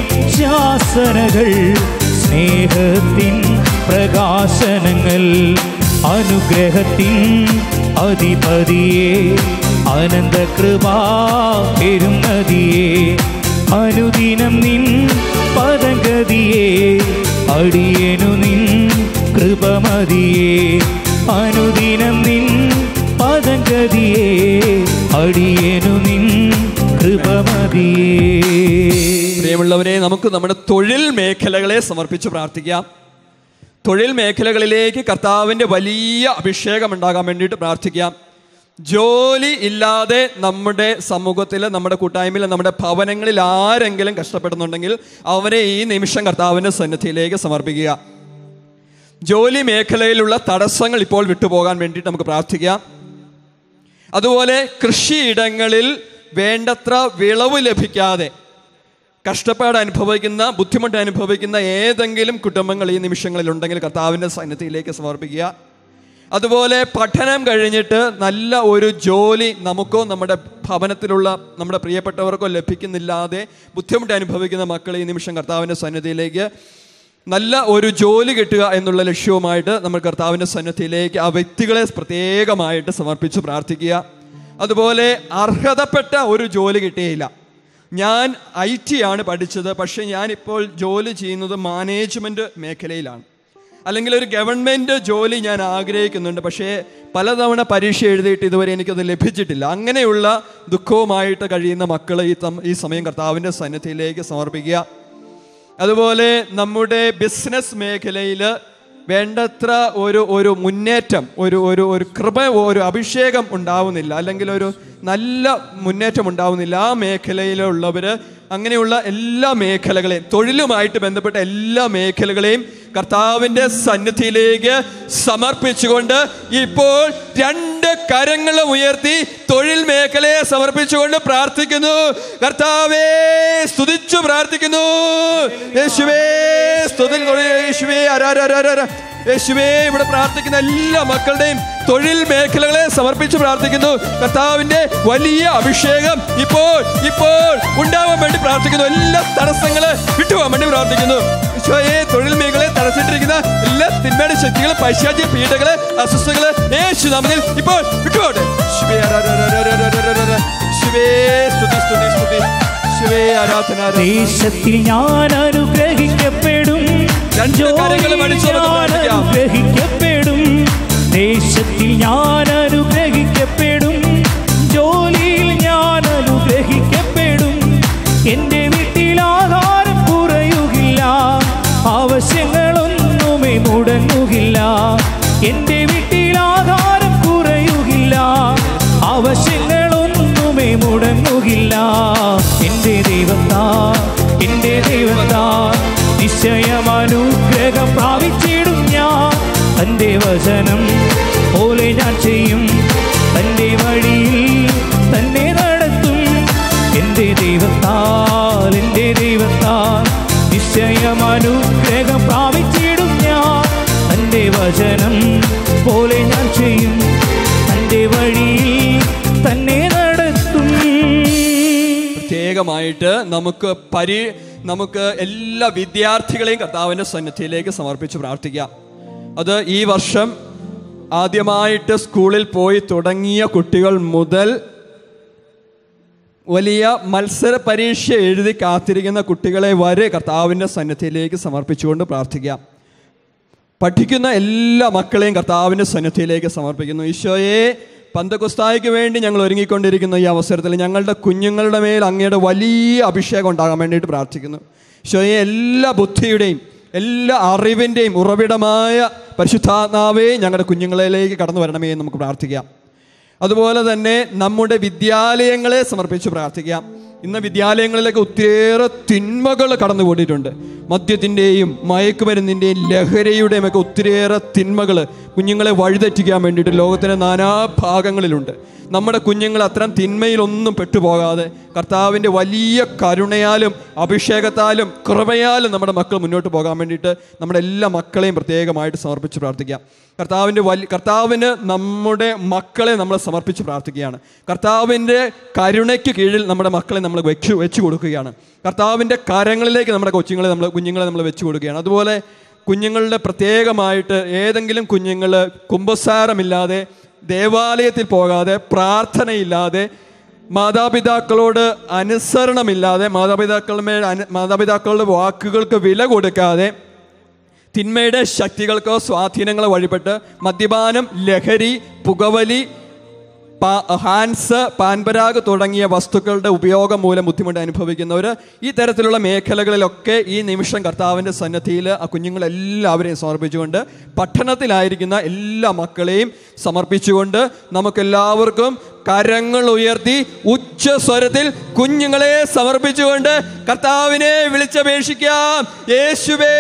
ശാസനകൾ, സ്നേഹത്തിൻ പ്രകാശനങ്ങൾ, അനുഗ്രഹത്തിൻ അധിപതിയേ, അനന്ത കൃപാ പെരുന്നതിയേ, അനുദിനം നിൻ പദഗതിയേ, അടിയനു നിൻ കൃപമതിയേ, അനുദിനം നിൻ പദഗതിയേ, അടിയനു നിൻ കൃപമതിയേ. പ്രിയമുള്ളവരെ, നമുക്ക് നമ്മുടെ തൊഴിൽ മേഖലകളെ സമർപ്പിച്ച് പ്രാർത്ഥിക്കാം. തൊഴിൽ മേഖലകളിലേക്ക് കർത്താവിൻ്റെ വലിയ അഭിഷേകം ഉണ്ടാകാൻ വേണ്ടിയിട്ട് പ്രാർത്ഥിക്കാം. ജോലി ഇല്ലാതെ നമ്മുടെ സമൂഹത്തിൽ, നമ്മുടെ കൂട്ടായ്മയിൽ, നമ്മുടെ ഭവനങ്ങളിൽ ആരെങ്കിലും കഷ്ടപ്പെടുന്നുണ്ടെങ്കിൽ അവരെ ഈ നിമിഷം കർത്താവിൻ്റെ സന്നിധിയിലേക്ക് സമർപ്പിക്കുക. ജോലി മേഖലയിലുള്ള തടസ്സങ്ങൾ ഇപ്പോൾ വിട്ടുപോകാൻ വേണ്ടിയിട്ട് നമുക്ക് പ്രാർത്ഥിക്കാം. അതുപോലെ കൃഷിയിടങ്ങളിൽ വേണ്ടത്ര വിളവ് ലഭിക്കാതെ കഷ്ടപ്പാട് അനുഭവിക്കുന്ന, ബുദ്ധിമുട്ട് അനുഭവിക്കുന്ന ഏതെങ്കിലും കുടുംബങ്ങൾ ഈ നിമിഷങ്ങളിൽ ഉണ്ടെങ്കിൽ കർത്താവിൻ്റെ സന്നിധിയിലേക്ക് സമർപ്പിക്കുക. അതുപോലെ പഠനം കഴിഞ്ഞിട്ട് നല്ല ഒരു ജോലി നമുക്കോ നമ്മുടെ ഭവനത്തിലുള്ള നമ്മുടെ പ്രിയപ്പെട്ടവർക്കോ ലഭിക്കുന്നില്ലാതെ ബുദ്ധിമുട്ട് അനുഭവിക്കുന്ന മക്കൾ ഈ നിമിഷം കർത്താവിൻ്റെ സന്നിധിയിലേക്ക് നല്ല ഒരു ജോലി കിട്ടുക എന്നുള്ള ലക്ഷ്യവുമായിട്ട് നമ്മൾ കർത്താവിൻ്റെ സന്നിധിയിലേക്ക് ആ വ്യക്തികളെ പ്രത്യേകമായിട്ട് സമർപ്പിച്ച് പ്രാർത്ഥിക്കുക. അതുപോലെ അർഹതപ്പെട്ട ഒരു ജോലി കിട്ടിയില്ല, ഞാൻ ഐ ടി ആണ് പഠിച്ചത്, പക്ഷേ ഞാനിപ്പോൾ ജോലി ചെയ്യുന്നത് മാനേജ്മെൻറ്റ് മേഖലയിലാണ്, അല്ലെങ്കിൽ ഒരു ഗവൺമെൻറ് ജോലി ഞാൻ ആഗ്രഹിക്കുന്നുണ്ട്, പക്ഷേ പലതവണ പരീക്ഷ എഴുതിയിട്ട് ഇതുവരെ എനിക്കത് ലഭിച്ചിട്ടില്ല. അങ്ങനെയുള്ള ദുഃഖവുമായിട്ട് കഴിയുന്ന മക്കൾ ഈ ഈ സമയം കർത്താവിൻ്റെ സന്നിധിയിലേക്ക് സമർപ്പിക്കുക. അതുപോലെ നമ്മുടെ ബിസിനസ് മേഖലയിൽ വേണ്ടത്ര ഒരു ഒരു മുന്നേറ്റം, ഒരു ഒരു ഒരു കൃപ, ഒരു അഭിഷേകം ഉണ്ടാവുന്നില്ല, അല്ലെങ്കിൽ ഒരു നല്ല മുന്നേറ്റം ഉണ്ടാവുന്നില്ല. ആ മേഖലയിലുള്ളവർ, അങ്ങനെയുള്ള എല്ലാ മേഖലകളെയും, തൊഴിലുമായിട്ട് ബന്ധപ്പെട്ട എല്ലാ മേഖലകളെയും കർത്താവിൻ്റെ സന്നിധിയിലേക്ക് സമർപ്പിച്ചുകൊണ്ട് ഇപ്പോൾ രണ്ട് കരങ്ങളും ഉയർത്തി തൊഴിൽ മേഖലയെ സമർപ്പിച്ചുകൊണ്ട് പ്രാർത്ഥിക്കുന്നു. കർത്താവേ സ്തുതിച്ചു പ്രാർത്ഥിക്കുന്നു. യേശുവേ സ്തുതി, യേശുവേ ആരാരാരാരാ യേശുവേ. ഇവിടെ പ്രാർത്ഥിക്കുന്ന എല്ലാ മക്കളുടെയും തൊഴിൽ മേഖലകളെ സമർപ്പിച്ച് പ്രാർത്ഥിക്കുന്നു. കർത്താവിൻ്റെ വലിയ അഭിഷേകം ഇപ്പോൾ ഇപ്പോൾ ഉണ്ടാവാൻ വേണ്ടി പ്രാർത്ഥിക്കുന്നു. എല്ലാ തടസ്സങ്ങളെ വിട്ടുപോകാൻ വേണ്ടി പ്രാർത്ഥിക്കുന്നു. ഈശോയെ, തൊഴിൽ മേഖലയെ തടസ്സപ്പെട്ടിരിക്കുന്ന എല്ലാ തിന്മയുടെ ശക്തികള്, പൈശാചിക പീഡകള്, അസ്വസ്ഥകള് യേശുനാമത്തിൽ ഇപ്പോൾ വിട്ടുപോട്ടെ. ദേശത്തിൽ ഞാൻ അനുഗ്രഹിക്കപ്പെടും, അനുഗ്രഹിക്കപ്പെടും. ദേശത്തിൽ ഞാൻ അനുഗ്രഹിക്കപ്പെടും, ജോലിയിൽ ഞാൻ അനുഗ്രഹിക്കപ്പെടും. എൻ്റെ വീട്ടിൽ ആഹാരം കുറയുകില്ല, ആവശ്യങ്ങളൊന്നുമേ മുടങ്ങുകില്ല. എൻ്റെ വീട്ടിൽ ആഹാരം കുറയുകില്ല, ആവശ്യങ്ങളൊന്നുമേ മുടങ്ങുകില്ല. എൻ്റെ ദൈവത്താ എൻ്റെ ദൈവത്താ നിശ്ചയം അനുഗ്രഹം പ്രാപിച്ചിടും ഞാൻ. തൻ്റെ വചനം പോലെ ഞാൻ ചെയ്യും, തൻ്റെ വഴിയിൽ തന്നെ നടത്തും. എൻ്റെ ദൈവത്താൽ എൻ്റെ ദൈവത്താൽ നിശ്ചയം അനുഗ്രഹം പ്രാപിച്ചിടും ഞാൻ. തൻ്റെ വചനം പോലെ ഞാൻ ചെയ്യും, തൻ്റെ വഴിയിൽ തന്നെ നടത്തും. പ്രത്യേകമായിട്ട് നമുക്ക് പരി നമുക്ക് എല്ലാ വിദ്യാർത്ഥികളെയും കർത്താവിൻ്റെ സന്നിധിയിലേക്ക് സമർപ്പിച്ച് പ്രാർത്ഥിക്കാം. അത് ഈ വർഷം ആദ്യമായിട്ട് സ്കൂളിൽ പോയി തുടങ്ങിയ കുട്ടികൾ മുതൽ വലിയ മത്സര പരീക്ഷ എഴുതി കാത്തിരിക്കുന്ന കുട്ടികളെ വരെ കർത്താവിൻ്റെ സന്നിധിയിലേക്ക് സമർപ്പിച്ചുകൊണ്ട് പ്രാർത്ഥിക്കാം. പഠിക്കുന്ന എല്ലാ മക്കളെയും കർത്താവിൻ്റെ സന്നിധിയിലേക്ക് സമർപ്പിക്കുന്നു. ഈശോയെ, പന്തക്കുസ്തായ്ക്ക് വേണ്ടി ഞങ്ങൾ ഒരുങ്ങിക്കൊണ്ടിരിക്കുന്ന ഈ അവസരത്തിൽ ഞങ്ങളുടെ കുഞ്ഞുങ്ങളുടെ മേൽ അങ്ങയുടെ വലിയ അഭിഷേകം ഉണ്ടാകാൻ വേണ്ടിയിട്ട് പ്രാർത്ഥിക്കുന്നു. ഈശോയെ, എല്ലാ ബുദ്ധിയുടെയും എല്ലാ അറിവിൻ്റെയും ഉറവിടമായ പരിശുദ്ധാത്മാവേ ഞങ്ങളുടെ കുഞ്ഞുങ്ങളിലേക്ക് കടന്നു വരണമേ എന്ന് നമുക്ക് പ്രാർത്ഥിക്കാം. അതുപോലെ തന്നെ നമ്മുടെ വിദ്യാലയങ്ങളെ സമർപ്പിച്ച് പ്രാർത്ഥിക്കാം. ഇന്ന് വിദ്യാലയങ്ങളിലേക്ക് ഒത്തിരിയേറെ തിന്മകൾ കടന്നു കൂടിയിട്ടുണ്ട്. മദ്യത്തിൻ്റെയും മയക്കുമരുന്നിൻ്റെയും ലഹരിയുടെയും ഒക്കെ ഒത്തിരിയേറെ തിന്മകൾ കുഞ്ഞുങ്ങളെ വഴിതെറ്റിക്കാൻ വേണ്ടിയിട്ട് ലോകത്തിൻ്റെ നാനാഭാഗങ്ങളിലുണ്ട്. നമ്മുടെ കുഞ്ഞുങ്ങൾ അത്തരം തിന്മയിലൊന്നും പെട്ടുപോകാതെ കർത്താവിൻ്റെ വലിയ കരുണയാലും അഭിഷേകത്താലും കൃപയാലും നമ്മുടെ മക്കൾ മുന്നോട്ട് പോകാൻ വേണ്ടിയിട്ട് നമ്മുടെ എല്ലാ മക്കളെയും പ്രത്യേകമായിട്ട് സമർപ്പിച്ച് പ്രാർത്ഥിക്കാം. കർത്താവിൻ്റെ വലിയ കർത്താവിന് നമ്മുടെ മക്കളെ നമ്മൾ സമർപ്പിച്ച് പ്രാർത്ഥിക്കുകയാണ്. കർത്താവിൻ്റെ കരുണയ്ക്ക് കീഴിൽ നമ്മുടെ മക്കളെ നമ്മൾ വെച്ച് വെച്ച് കൊടുക്കുകയാണ്. കർത്താവിൻ്റെ കരങ്ങളിലേക്ക് നമ്മുടെ കൊച്ചുങ്ങളെ നമ്മൾ കുഞ്ഞുങ്ങളെ നമ്മൾ വെച്ച് കൊടുക്കുകയാണ്. അതുപോലെ കുഞ്ഞുങ്ങളുടെ പ്രത്യേകമായിട്ട് ഏതെങ്കിലും കുഞ്ഞുങ്ങൾ കുമ്പസാരമില്ലാതെ, ദേവാലയത്തിൽ പോകാതെ, പ്രാർത്ഥനയില്ലാതെ, മാതാപിതാക്കളോട് അനുസരണമില്ലാതെ, മാതാപിതാക്കളുടെ മാതാപിതാക്കളുടെ വാക്കുകൾക്ക് വില കൊടുക്കാതെ, തിന്മയുടെ ശക്തികൾക്കോ സ്വാധീനങ്ങളോ വഴിപ്പെട്ട് മദ്യപാനം, ലഹരി, പുകവലി, പാ ഹാൻസ്, പാൻപരാഗ് തുടങ്ങിയ വസ്തുക്കളുടെ ഉപയോഗം മൂലം ബുദ്ധിമുട്ട് അനുഭവിക്കുന്നവർ, ഈ തരത്തിലുള്ള മേഖലകളിലൊക്കെ ഈ നിമിഷം കർത്താവിൻ്റെ സന്നിധിയിൽ ആ കുഞ്ഞുങ്ങളെല്ലാവരെയും സമർപ്പിച്ചുകൊണ്ട്, പഠനത്തിലായിരിക്കുന്ന എല്ലാ മക്കളെയും സമർപ്പിച്ചുകൊണ്ട്, നമുക്കെല്ലാവർക്കും കരങ്ങൾ ഉയർത്തി ഉച്ച സ്വരത്തിൽ കുഞ്ഞുങ്ങളെ സമർപ്പിച്ചുകൊണ്ട് കർത്താവിനെ വിളിച്ചപേക്ഷിക്കാം. യേശുവേ,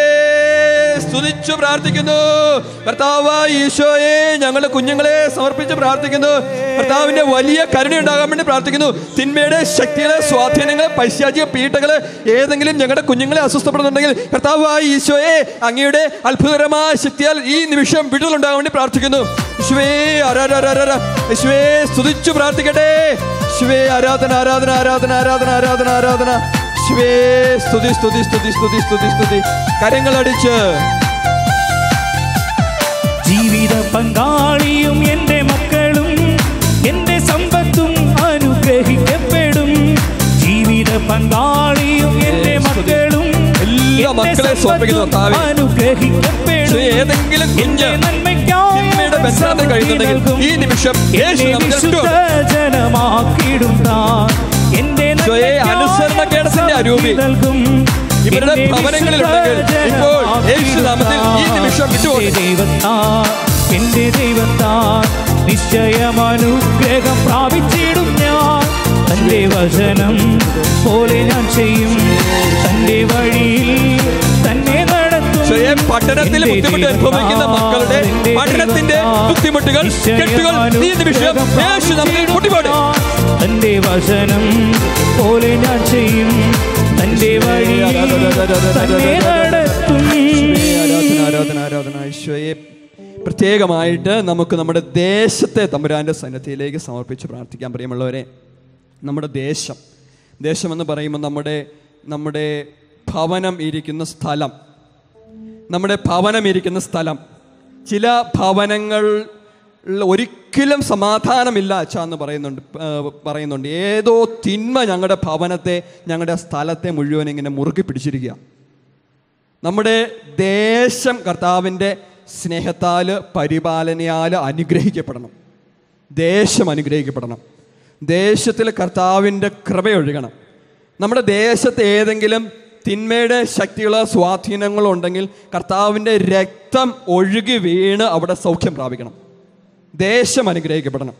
സ്തുതിച്ചു പ്രാർത്ഥിക്കുന്നു. കർത്താവായ ഈശോയെ, ഞങ്ങളുടെ കുഞ്ഞുങ്ങളെ സമർപ്പിച്ച് പ്രാർത്ഥിക്കുന്നു. കർത്താവിന്റെ വലിയ കരുണയുണ്ടാകാൻ വേണ്ടി പ്രാർത്ഥിക്കുന്നു. തിന്മയുടെ ശക്തികളെ, സ്വാധീനങ്ങൾ, പൈശാചിക പീഡകള് ഏതെങ്കിലും ഞങ്ങളുടെ കുഞ്ഞുങ്ങളെ അസ്വസ്ഥപ്പെടുന്നുണ്ടെങ്കിൽ കർത്താവായ ഈശോയെ, അങ്ങയുടെ അത്ഭുതകരമായ ശക്തിയാൽ ഈ നിമിഷം വിടുതലുണ്ടാകാൻ വേണ്ടി പ്രാർത്ഥിക്കുന്നു. യേശുവേ, ആരാധന, യേശുവേ, സ്തുതിച്ചു പ്രാർത്ഥിക്കട്ടെ. യേശുവേ, ആരാധന, ആരാധന, ആരാധന, ആരാധന, ആരാധന, ആരാധന. യേശുവേ, സ്തുതി, സ്തുതി, സ്തുതി, സ്തുതി, സ്തുതി, സ്തുതി. കരങ്ങളടിച്ച് ജീവിത പങ്കാളിയും എൻ്റെ മക്കളും എൻ്റെ സമ്പത്തും അനുഗ്രഹിക്കപ്പെടും. ജീവിത പങ്കാളിയും എൻ്റെ മക്കളും എല്ലാ മക്കളെ സമർപ്പിക്കുന്നു. അനുഗ്രഹിക്കപ്പെടും. ഏതെങ്കിലും കുഞ്ഞ് തിന്മയുടെ ബന്ധനത്തിൽ കഴിയുന്നുണ്ടെങ്കിൽ ഈ നിമിഷം അനുസരണക്കേടത്തിന്റെ അരൂപി ഇവരുടെ ഭവനങ്ങളിലുണ്ടെങ്കിൽ ഇപ്പോൾ യേശുനാമത്തിൽ ഈ നിമിഷം എന്റെ ദൈവത്താ നിശ്ചയം അനുഗ്രഹം പ്രാപിച്ചിടും ഞാൻ. തന്റെ വചനം പോലെ ഞാൻ ചെയ്യും, തന്റെ വഴിയിൽ തന്നെ നടത്തും. പഠനത്തിൽ ബുദ്ധിമുട്ട് അനുഭവിക്കുന്ന മക്കളുടെ പഠനത്തിന്റെ ബുദ്ധിമുട്ടുകൾ ഈ നിമിഷം യേശുനാമത്തിൽ പൊട്ടിപ്പോട്ടെ. തന്റെ വചനം പോലെ ഞാൻ ചെയ്യും, തന്റെ വഴിയിൽ തന്നെ നടത്തും. ആരാധന, ആരാധന. ഈശോയെ, പ്രത്യേകമായിട്ട് നമുക്ക് നമ്മുടെ ദേശത്തെ തമ്പുരാന്റെ സന്നിധിയിലേക്ക് സമർപ്പിച്ച് പ്രാർത്ഥിക്കാൻ. പ്രിയമുള്ളവരെ, നമ്മുടെ ദേശം ദേശമെന്ന് പറയുമ്പോൾ നമ്മുടെ നമ്മുടെ ഭവനം ഇരിക്കുന്ന സ്ഥലം, നമ്മുടെ ഭവനമിരിക്കുന്ന സ്ഥലം. ചില ഭവനങ്ങൾ ഒരിക്കലും സമാധാനമില്ല അച്ഛാ എന്ന് പറയുന്നുണ്ട് പറയുന്നുണ്ട് ഏതോ തിന്മ ഞങ്ങളുടെ ഭവനത്തെ, ഞങ്ങളുടെ സ്ഥലത്തെ മുഴുവൻ ഇങ്ങനെ മുറുക്കി പിടിച്ചിരിക്കുക. നമ്മുടെ ദേശം കർത്താവിൻ്റെ സ്നേഹത്താൽ പരിപാലനയാൽ അനുഗ്രഹിക്കപ്പെടണം. ദേശം അനുഗ്രഹിക്കപ്പെടണം. ദേശത്തിൽ കർത്താവിൻ്റെ കൃപയൊഴുകണം. നമ്മുടെ ദേശത്ത് ഏതെങ്കിലും തിന്മയുടെ ശക്തികളോ സ്വാധീനങ്ങളോ ഉണ്ടെങ്കിൽ കർത്താവിൻ്റെ രക്തം ഒഴുകി വീണ് അവിടെ സൗഖ്യം പ്രാപിക്കണം. ദേശം അനുഗ്രഹിക്കപ്പെടണം.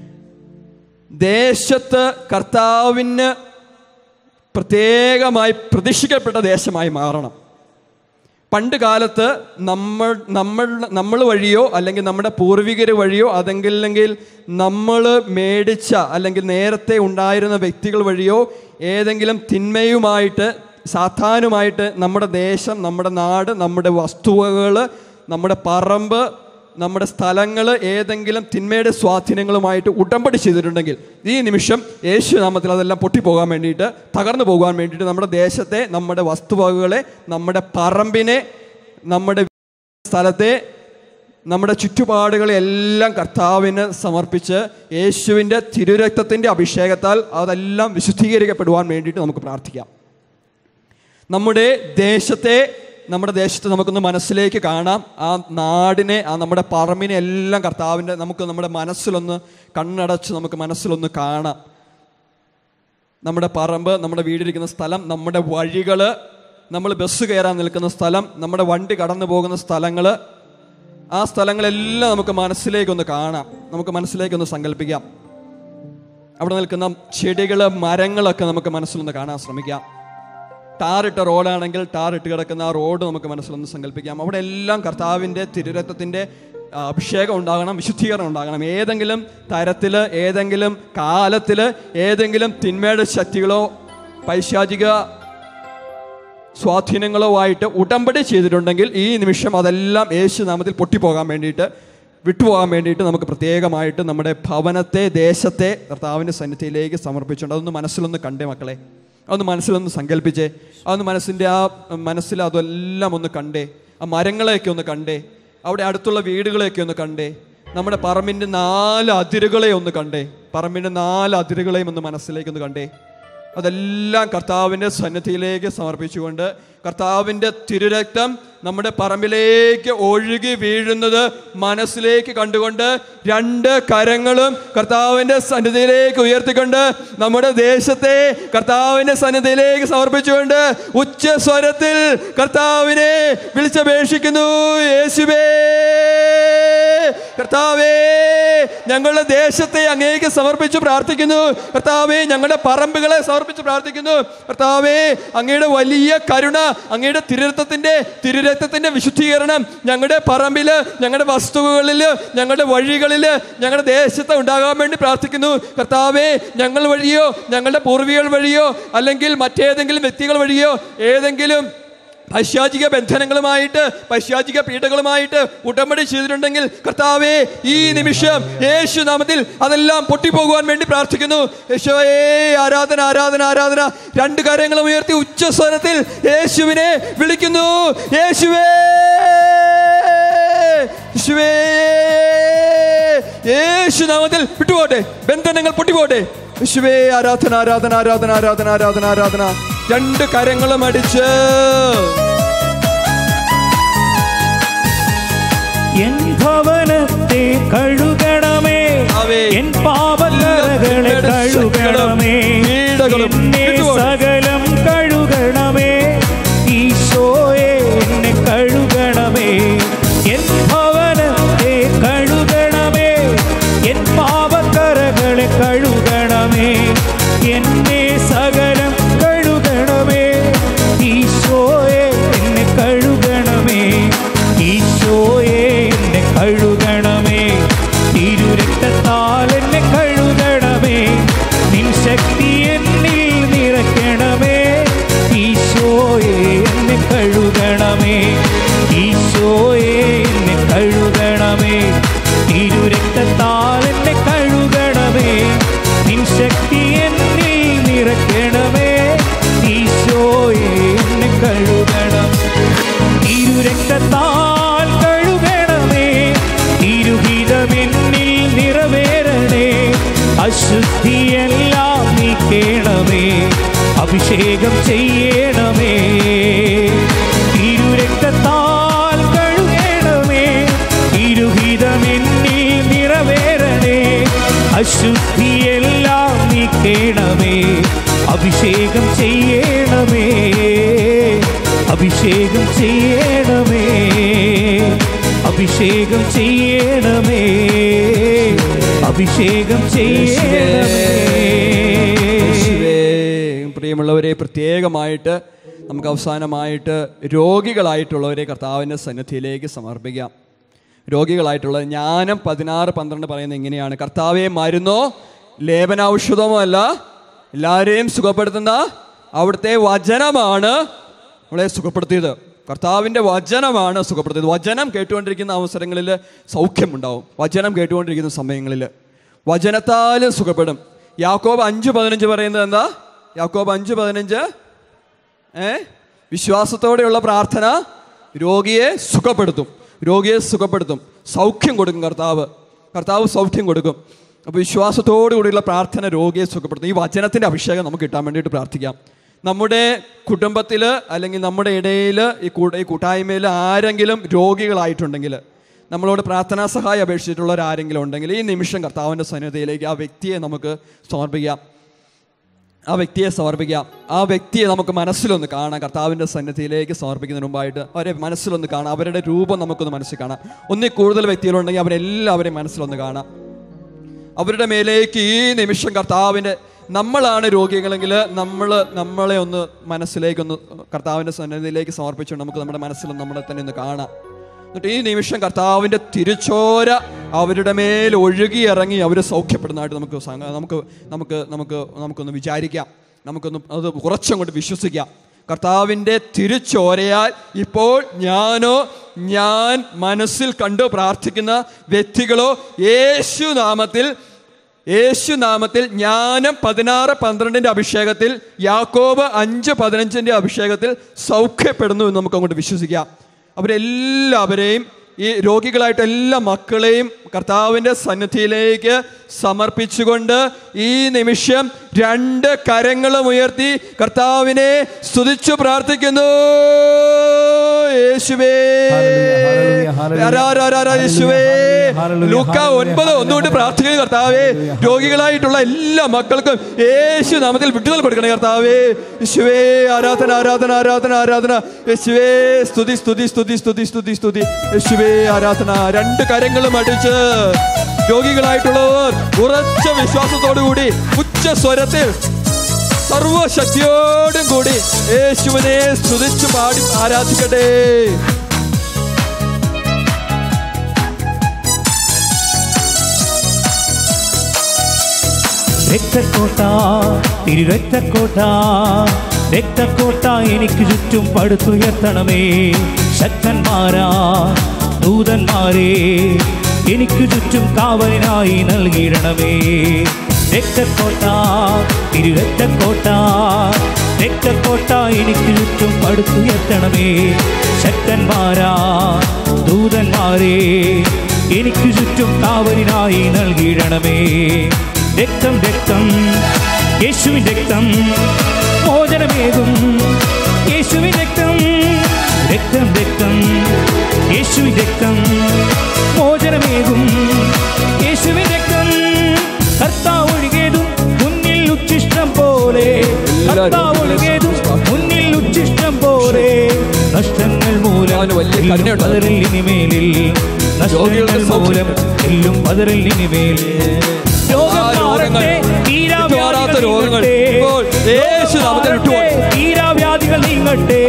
ദേശത്ത് കർത്താവിന് പ്രത്യേകമായി പ്രതിഷ്ഠിക്കപ്പെട്ട ദേശമായി മാറണം. പണ്ട് കാലത്ത് നമ്മൾ നമ്മൾ നമ്മൾ വഴിയോ അല്ലെങ്കിൽ നമ്മുടെ പൂർവികർ വഴിയോ അതെങ്കില്ലെങ്കിൽ നമ്മൾ മേടിച്ച അല്ലെങ്കിൽ നേരത്തെ ഉണ്ടായിരുന്ന വ്യക്തികൾ വഴിയോ ഏതെങ്കിലും തിന്മയുമായിട്ട് സാധാരണമായിട്ട് നമ്മുടെ ദേശം, നമ്മുടെ നാട്, നമ്മുടെ വസ്തുവകൾ, നമ്മുടെ പറമ്പ്, നമ്മുടെ സ്ഥലങ്ങൾ ഏതെങ്കിലും തിന്മയുടെ സ്വാധീനങ്ങളുമായിട്ട് ഉടമ്പടി ചെയ്തിട്ടുണ്ടെങ്കിൽ ഈ നിമിഷം യേശു നാമത്തിൽ അതെല്ലാം പൊട്ടിപ്പോകാൻ വേണ്ടിയിട്ട്, തകർന്നു പോകാൻ വേണ്ടിയിട്ട് നമ്മുടെ ദേശത്തെ, നമ്മുടെ വസ്തുവകകളെ, നമ്മുടെ പറമ്പിനെ, നമ്മുടെ സ്ഥലത്തെ, നമ്മുടെ ചുറ്റുപാടുകളെ എല്ലാം കർത്താവിന് സമർപ്പിച്ച് യേശുവിൻ്റെ തിരുരക്തത്തിൻ്റെ അഭിഷേകത്താൽ അതെല്ലാം വിശുദ്ധീകരിക്കപ്പെടുവാൻ വേണ്ടിയിട്ട് നമുക്ക് പ്രാർത്ഥിക്കാം. നമ്മുടെ ദേശത്തെ നമ്മുടെ ദേശത്ത് നമുക്കൊന്ന് മനസ്സിലേക്ക് കാണാം. ആ നാടിനെ, ആ നമ്മുടെ പറമ്പിനെ എല്ലാം കർത്താവിൻ്റെ നമുക്ക് നമ്മുടെ മനസ്സിലൊന്ന് കണ്ണടച്ച് നമുക്ക് മനസ്സിലൊന്ന് കാണാം. നമ്മുടെ പറമ്പ്, നമ്മുടെ വീടിരിക്കുന്ന സ്ഥലം, നമ്മുടെ വഴികൾ, നമ്മൾ ബസ് കയറാൻ നിൽക്കുന്ന സ്ഥലം, നമ്മുടെ വണ്ടി കടന്നു പോകുന്ന സ്ഥലങ്ങൾ, ആ സ്ഥലങ്ങളെല്ലാം നമുക്ക് മനസ്സിലേക്കൊന്ന് കാണാം. നമുക്ക് മനസ്സിലേക്കൊന്ന് സങ്കല്പിക്കാം. അവിടെ നിൽക്കുന്ന ചെടികൾ, മരങ്ങളൊക്കെ നമുക്ക് മനസ്സിലൊന്ന് കാണാൻ ശ്രമിക്കാം. ടാറിട്ട റോഡാണെങ്കിൽ ടാറിട്ട് കിടക്കുന്ന ആ റോഡ് നമുക്ക് മനസ്സിലൊന്ന് സങ്കല്പിക്കാം. അവിടെ എല്ലാം കർത്താവിൻ്റെ തിരുരക്തത്തിൻ്റെ അഭിഷേകം ഉണ്ടാകണം, വിശുദ്ധീകരണം ഉണ്ടാകണം. ഏതെങ്കിലും തരത്തിൽ, ഏതെങ്കിലും കാലത്തിൽ, ഏതെങ്കിലും തിന്മയുടെ ശക്തികളോ പൈശാചിക സ്വാധീനങ്ങളോ ആയിട്ട് ഉടമ്പടി ചെയ്തിട്ടുണ്ടെങ്കിൽ ഈ നിമിഷം അതെല്ലാം യേശു നാമത്തിൽ പൊട്ടിപ്പോകാൻ വേണ്ടിയിട്ട്, വിട്ടുപോകാൻ വേണ്ടിയിട്ട് നമുക്ക് പ്രത്യേകമായിട്ട് നമ്മുടെ ഭവനത്തെ, ദേശത്തെ കർത്താവിൻ്റെ സന്നിധിയിലേക്ക് സമർപ്പിച്ചുകൊണ്ട് അതൊന്ന് മനസ്സിലൊന്ന് കണ്ടേ മക്കളെ. അതൊന്ന് മനസ്സിലൊന്ന് സങ്കല്പിച്ചേ. അതൊന്ന് മനസ്സിൻ്റെ ആ മനസ്സിൽ അതെല്ലാം ഒന്ന് കണ്ടേ. ആ മരങ്ങളെയൊക്കെ ഒന്ന് കണ്ടേ. അവിടെ അടുത്തുള്ള വീടുകളെയൊക്കെ ഒന്ന് കണ്ടേ. നമ്മുടെ പറമ്പിൻ്റെ നാല് അതിരുകളെ ഒന്ന് കണ്ടേ. പറമ്പിൻ്റെ നാല് അതിരുകളെയും ഒന്ന് മനസ്സിലേക്കൊന്ന് കണ്ടേ. അതെല്ലാം കർത്താവിൻ്റെ സന്നിധിയിലേക്ക് സമർപ്പിച്ചുകൊണ്ട് കർത്താവിൻ്റെ തിരുരക്തം നമ്മുടെ പറമ്പിലേക്ക് ഒഴുകി വീഴുന്നത് മനസ്സിലേക്ക് കണ്ടുകൊണ്ട് രണ്ട് കരങ്ങളും കർത്താവിൻ്റെ സന്നിധിയിലേക്ക് ഉയർത്തിക്കൊണ്ട് നമ്മുടെ ദേശത്തെ കർത്താവിൻ്റെ സന്നിധിയിലേക്ക് സമർപ്പിച്ചുകൊണ്ട് ഉച്ചസ്വരത്തിൽ കർത്താവിനെ വിളിച്ചപേക്ഷിക്കുന്നു. യേശുവേ, കർത്താവേ, ഞങ്ങളുടെ ദേശത്തെ അങ്ങേക്ക് സമർപ്പിച്ച് പ്രാർത്ഥിക്കുന്നു. കർത്താവേ, ഞങ്ങളുടെ പറമ്പുകളെ സമർപ്പിച്ച് പ്രാർത്ഥിക്കുന്നു. കർത്താവേ, അങ്ങയുടെ വലിയ കരുണ, അങ്ങയുടെ തിരുരക്തത്തിൻ്റെ തിരുരക്തത്തിൻ്റെ വിശുദ്ധീകരണം ഞങ്ങളുടെ പറമ്പിൽ, ഞങ്ങളുടെ വസ്തുക്കളിൽ, ഞങ്ങളുടെ വഴികളിൽ, ഞങ്ങളുടെ ദേശത്ത് ഉണ്ടാകാൻ വേണ്ടി പ്രാർത്ഥിക്കുന്നു. കർത്താവേ, ഞങ്ങൾ വഴിയോ ഞങ്ങളുടെ പൂർവികൾ വഴിയോ അല്ലെങ്കിൽ മറ്റേതെങ്കിലും വ്യക്തികൾ വഴിയോ ഏതെങ്കിലും പൈശാചിക ബന്ധനങ്ങളുമായിട്ട്, പൈശാചിക പീഡകളുമായിട്ട് ഉടമ്പടി ചെയ്തിട്ടുണ്ടെങ്കിൽ കർത്താവേ, ഈ നിമിഷം യേശു നാമത്തിൽ അതെല്ലാം പൊട്ടിപ്പോകുവാൻ വേണ്ടി പ്രാർത്ഥിക്കുന്നു. യേശുവേ, ആരാധന, ആരാധന, ആരാധന. രണ്ട് കരങ്ങളും ഉയർത്തി ഉച്ചസ്വരത്തിൽ യേശുവിനെ വിളിക്കുന്നു. യേശുവേ, യേശുവേ, യേശു നാമത്തിൽ വിട്ടുപോട്ടെ, ബന്ധനങ്ങൾ പൊട്ടിപ്പോട്ടെ. യേശുവേ, ആരാധന, ആരാധന, ആരാധന, ആരാധന, ആരാധന, ആരാധന. രണ്ട് കരങ്ങളും അടിച്ച് എൻ ഭവനത്തെ കഴുകണമേ, എൻ പാപങ്ങളെ കഴുകണമേ, എന്നെ സകലം കഴുകണമേ, ഈശോയെ എന്നെ കഴുകണമേ. എൻ ഭവനത്തെ കഴുകണമേ, എൻ പാപക്കറകളെ കഴുകണമേ, എന്നെ സകലം കഴുകണമേ, ഈശോയെ അഭിഷേകം ചെയ്യണമേ. തിരുരക്തത്താൽ കഴുകണമേ. തിരുഹിതമെന്നിൽ നിറവേറണേ. അശുദ്ധിയെല്ലാം നീക്കണമേ. അഭിഷേകം ചെയ്യണമേ. അഭിഷേകം ചെയ്യണമേ. അഭിഷേകം ചെയ്യണമേ. അഭിഷേകം ചെയ്യണമേ. പ്രിയമുള്ളവരെ, പ്രത്യേകമായിട്ട് നമുക്ക് അവസാനമായിട്ട് രോഗികളായിട്ടുള്ളവരെ കർത്താവിൻ്റെ സന്നിധിയിലേക്ക് സമർപ്പിക്കാം. രോഗികളായിട്ടുള്ളത് ജ്ഞാനം പതിനാറ് പന്ത്രണ്ട് പറയുന്നത് എങ്ങനെയാണ്? കർത്താവെ, മരുന്നോ ലേപനൌഷധമോ അല്ല, എല്ലാവരെയും സുഖപ്പെടുത്തുന്ന അവിടുത്തെ വചനമാണ് നമ്മളെ സുഖപ്പെടുത്തിയത്. കർത്താവിൻ്റെ വചനമാണ് സുഖപ്പെടുത്തിയത്. വചനം കേട്ടുകൊണ്ടിരിക്കുന്ന അവസരങ്ങളിൽ സൗഖ്യമുണ്ടാവും. വചനം കേട്ടുകൊണ്ടിരിക്കുന്ന സമയങ്ങളിൽ വചനത്താലും സുഖപ്പെടും. യാക്കോബ് അഞ്ച് പതിനഞ്ച് പറയുന്നത് എന്താ? യാക്കോബ് അഞ്ച് പതിനഞ്ച് ഏ വിശ്വാസത്തോടെയുള്ള പ്രാർത്ഥന രോഗിയെ സുഖപ്പെടുത്തും. രോഗിയെ സുഖപ്പെടുത്തും, സൗഖ്യം കൊടുക്കും. കർത്താവ് കർത്താവ് സൗഖ്യം കൊടുക്കും. അപ്പോൾ വിശ്വാസത്തോടു കൂടിയുള്ള പ്രാർത്ഥന രോഗിയെ സുഖപ്പെടുത്തും. ഈ വചനത്തിൻ്റെ അഭിഷേകം നമുക്ക് കിട്ടാൻ വേണ്ടിയിട്ട് പ്രാർത്ഥിക്കാം. നമ്മുടെ കുടുംബത്തിൽ അല്ലെങ്കിൽ നമ്മുടെ ഇടയിൽ ഈ കൂട്ട ഈ കൂട്ടായ്മയിൽ ആരെങ്കിലും രോഗികളായിട്ടുണ്ടെങ്കിൽ, നമ്മളോട് പ്രാർത്ഥനാ സഹായം അപേക്ഷിച്ചിട്ടുള്ളവരാരെങ്കിലും ഉണ്ടെങ്കിൽ, ഈ നിമിഷം കർത്താവിൻ്റെ സന്നിധിയിലേക്ക് ആ വ്യക്തിയെ നമുക്ക് സമർപ്പിക്കാം. ആ വ്യക്തിയെ സമർപ്പിക്കാം. ആ വ്യക്തിയെ നമുക്ക് മനസ്സിലൊന്ന് കാണാം. കർത്താവിൻ്റെ സന്നിധിയിലേക്ക് സമർപ്പിക്കുന്നതിന് മുമ്പായിട്ട് അവരെ മനസ്സിലൊന്ന് കാണാം. അവരുടെ രൂപം നമുക്കൊന്ന് മനസ്സിൽ കാണാം. ഒന്നിൽ കൂടുതൽ വ്യക്തികളുണ്ടെങ്കിൽ അവരെല്ലാവരെയും മനസ്സിലൊന്ന് കാണാം. അവരുടെ മേലേക്ക് ഈ നിമിഷം കർത്താവിൻ്റെ, നമ്മളാണ് രോഗികളെങ്കിൽ നമ്മൾ നമ്മളെ ഒന്ന് മനസ്സിലേക്കൊന്ന് കർത്താവിൻ്റെ സന്നിധിയിലേക്ക് സമർപ്പിച്ചുകൊണ്ട് നമുക്ക് നമ്മുടെ മനസ്സിലൊന്ന് നമ്മളെ തന്നെ ഒന്ന് കാണാം. എന്നിട്ട് ഈ നിമിഷം കർത്താവിൻ്റെ തിരുച്ചോര അവരുടെ മേൽ ഒഴുകി ഇറങ്ങി അവർ സൗഖ്യപ്പെടുന്നതായിട്ട് നമുക്ക് നമുക്ക് നമുക്ക് നമുക്ക് നമുക്കൊന്ന് വിചാരിക്കാം. നമുക്കൊന്ന് അത് കുറച്ചങ്ങോട്ട് വിശ്വസിക്കാം. കർത്താവിൻ്റെ തിരുച്ചോരയാൽ ഇപ്പോൾ ഞാനോ ഞാൻ മനസ്സിൽ കണ്ടു പ്രാർത്ഥിക്കുന്ന വ്യക്തികളോ യേശു നാമത്തിൽ യേശു നാമത്തിൽ ജ്ഞാനം പതിനാറ് പന്ത്രണ്ടിൻ്റെ അഭിഷേകത്തിൽ, യാക്കോബ് അഞ്ച് പതിനഞ്ചിൻ്റെ അഭിഷേകത്തിൽ സൗഖ്യപ്പെടുന്നു എന്ന് നമുക്ക് അങ്ങോട്ട് വിശ്വസിക്കാം. അവരെല്ലാവരെയും, ഈ രോഗികളായിട്ട് എല്ലാ മക്കളെയും കർത്താവിൻ്റെ സന്നിധിയിലേക്ക് സമർപ്പിച്ചുകൊണ്ട് ഈ നിമിഷം രണ്ട് കരങ്ങളും ഉയർത്തി കർത്താവിനെ സ്തുതിച്ചു പ്രാർത്ഥിക്കുന്നു. യേശുവേ, യേശുവേ. ലൂക്ക ഒൻപത് ഒന്നുകൊണ്ട് പ്രാർത്ഥിക്കുന്നു. കർത്താവേ, രോഗികളായിട്ടുള്ള എല്ലാ മക്കൾക്കും യേശു നാമത്തിൽ വിടുതൽ കൊടുക്കണേ. കർത്താവേ, യേശുവേ, ആരാധന ആരാധന ആരാധന ആരാധന. യേശുവേ, സ്തുതി സ്തുതി സ്തുതി സ്തുതി സ്തുതി സ്തുതി. യേശുവേ, ആരാധന. രണ്ട് കരങ്ങളും അടിച്ച് രോഗികളായിട്ടുള്ളവർ ഉറച്ച വിശ്വാസത്തോടു കൂടി ഉച്ച സ്വരത്തിൽ സർവശക്തിയോടും കൂടി യേശുവിനെ സ്തുതിച്ചു പാടി ആരാധിക്കട്ടെ. രക്തക്കോട്ട, തിരുരക്തക്കോട്ട, രക്തക്കോട്ട എനിക്ക് ചുറ്റും പടുത്തുയർത്തണമേ. ശക്തന്മാരാ ദൂതന്മാരെ എനിക്ക് ചുറ്റും കാവലിനായി നൽകിയിടണമേ. രക്തക്കോട്ട, തിരുരക്തക്കോട്ട, രക്തക്കോട്ട എനിക്ക് ചുറ്റും പടുത്തുയർത്തണമേ. ശക്തന്മാരാ ദൂതന്മാരെ എനിക്ക് ചുറ്റും കാവലിനായി നൽകിയിടണമേ. രക്തം രക്തം യേശുവിൻ രക്തം മോചനമേകും. യേശുവിൻ രക്തം, രക്തം രക്തം യേശുവിൻ രക്തം മോചനമേകും. യേശുവിൻ രക്തം കർത്താവ് ഒഴുകിയതും മുന്നിൽ ഉച്ഛിഷ്ടം പോലെ, കർത്താവ് ഒഴുകിയതും മുന്നിൽ ഉച്ഛിഷ്ടം പോലെ. നഷ്ടങ്ങൾ മൂലം പതറലിനിമേലിൽ, നഷ്ടങ്ങൾ മൂലം എല്ലും പതറലിനിമേൽ. തീരാവ്യാധികൾ നീങ്ങട്ടെ.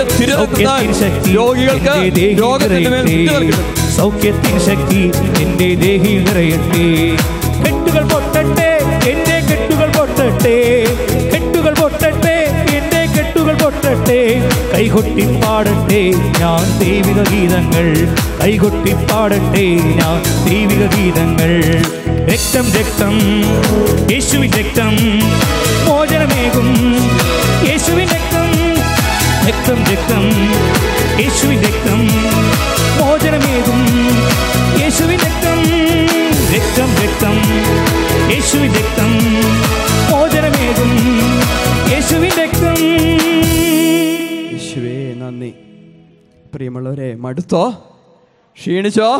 സൗഖ്യത്തിന് ശക്തി എന്റെ ദേഹിയിൽ നിറയട്ടെ. കെട്ടുകൾ പൊട്ടട്ടെ, എന്റെ കെട്ടുകൾ പൊട്ടട്ടെ. കെട്ടുകൾ പൊട്ടട്ടെ, എന്റെ കെട്ടുകൾ പൊട്ടട്ടെ. കൈകൊട്ടി പാടട്ടെ ഞാൻ ദൈവിക ഗീതങ്ങൾ. കൈകൊട്ടി പാടട്ടെ ഞാൻ ദൈവിക ഗീതങ്ങൾ. രക്തം രക്തം യേശുവിൻ രക്തം മോചനമേകും. യേശുവിൻ രക്തം, രക്തം രക്തം യേശുവിൻ രക്തം മോചനമേകും. യേശുവിൻ രക്തം, രക്തം രക്തം യേശുവിൻ രക്തം മോചനമേകും. യേശുവിൻ രക്തം. പ്രിയമുള്ളവരെ, മടുത്തോ? ക്ഷീണിച്ചോ?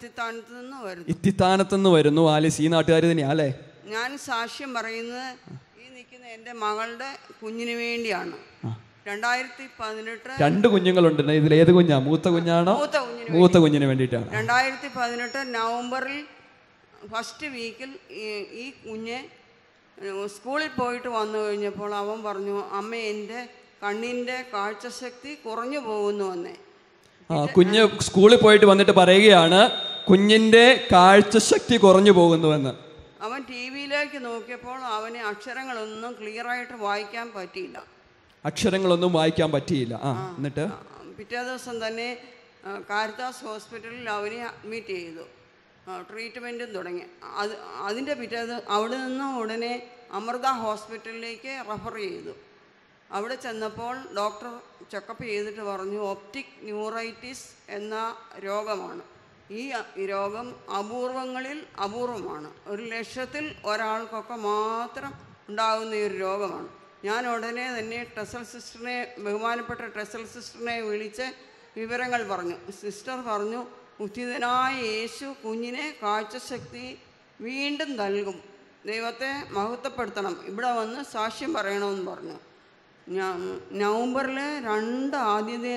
ഇത്തിത്താനത്തുനിന്ന് വരുന്നു. ആലിസ് ഈ നാട്ടുകാർ തന്നെയാ അല്ലേ? ഞാൻ സാക്ഷ്യം പറയുന്നത് ഈ നിൽക്കുന്ന എൻ്റെ മകളുടെ കുഞ്ഞിന് വേണ്ടിയാണ്. രണ്ടായിരത്തി പതിനെട്ട് രണ്ട് കുഞ്ഞുങ്ങളുണ്ട്. ഇതിൽ ഏത് കുഞ്ഞാ? മൂത്ത കുഞ്ഞാണോ? മൂത്ത കുഞ്ഞിന് വേണ്ടിയിട്ടാണ്. രണ്ടായിരത്തി പതിനെട്ട് നവംബറിൽ ഫസ്റ്റ് വീക്കിൽ ഈ കുഞ്ഞ് സ്കൂളിൽ പോയിട്ട് വന്നു കഴിഞ്ഞപ്പോൾ അവൻ പറഞ്ഞു, അമ്മ എൻ്റെ കണ്ണിൻ്റെ കാഴ്ചശക്തി കുറഞ്ഞു പോകുന്നു എന്നേ. ആ കുഞ്ഞ് സ്കൂളിൽ പോയിട്ട് വന്നിട്ട് പറയുകയാണ് കുഞ്ഞിൻ്റെ കാഴ്ചശക്തി കുറഞ്ഞു പോകുന്നുവെന്ന്. അവൻ ടി വിയിലേക്ക് നോക്കിയപ്പോൾ അവന് അക്ഷരങ്ങളൊന്നും ക്ലിയറായിട്ട് വായിക്കാൻ പറ്റിയില്ല. അക്ഷരങ്ങളൊന്നും വായിക്കാൻ പറ്റിയില്ല. ആ എന്നിട്ട് പിറ്റേ ദിവസം തന്നെ കാരിത്താസ് ഹോസ്പിറ്റലിൽ അവനെ അഡ്മിറ്റ് ചെയ്തു. ട്രീറ്റ്മെൻറ്റും തുടങ്ങി. അത് അതിൻ്റെ പിറ്റേ അവിടെ നിന്ന് ഉടനെ അമൃത ഹോസ്പിറ്റലിലേക്ക് റെഫർ ചെയ്തു. അവിടെ ചെന്നപ്പോൾ ഡോക്ടർ ചെക്കപ്പ് ചെയ്തിട്ട് പറഞ്ഞു ഒപ്റ്റിക് ന്യൂറൈറ്റിസ് എന്ന രോഗമാണ്. ഈ രോഗം അപൂർവങ്ങളിൽ അപൂർവമാണ്. ഒരു ലക്ഷത്തിൽ ഒരാൾക്കൊക്കെ മാത്രം ഉണ്ടാകുന്ന ഒരു രോഗമാണ്. ഞാൻ ഉടനെ തന്നെ ടെസൽ സിസ്റ്ററിനെ, ബഹുമാനപ്പെട്ട ടെസൽ സിസ്റ്ററിനെ വിളിച്ച് വിവരങ്ങൾ പറഞ്ഞു. സിസ്റ്റർ പറഞ്ഞു, ഉത്തിതനായ യേശു കുഞ്ഞിനെ കാഴ്ചശക്തി വീണ്ടും നൽകും, ദൈവത്തെ മഹത്വപ്പെടുത്തണം, ഇവിടെ വന്ന് സാക്ഷ്യം പറയണമെന്ന് പറഞ്ഞു. ഞാൻ നവംബറിൽ രണ്ട് ആദ്യത്തെ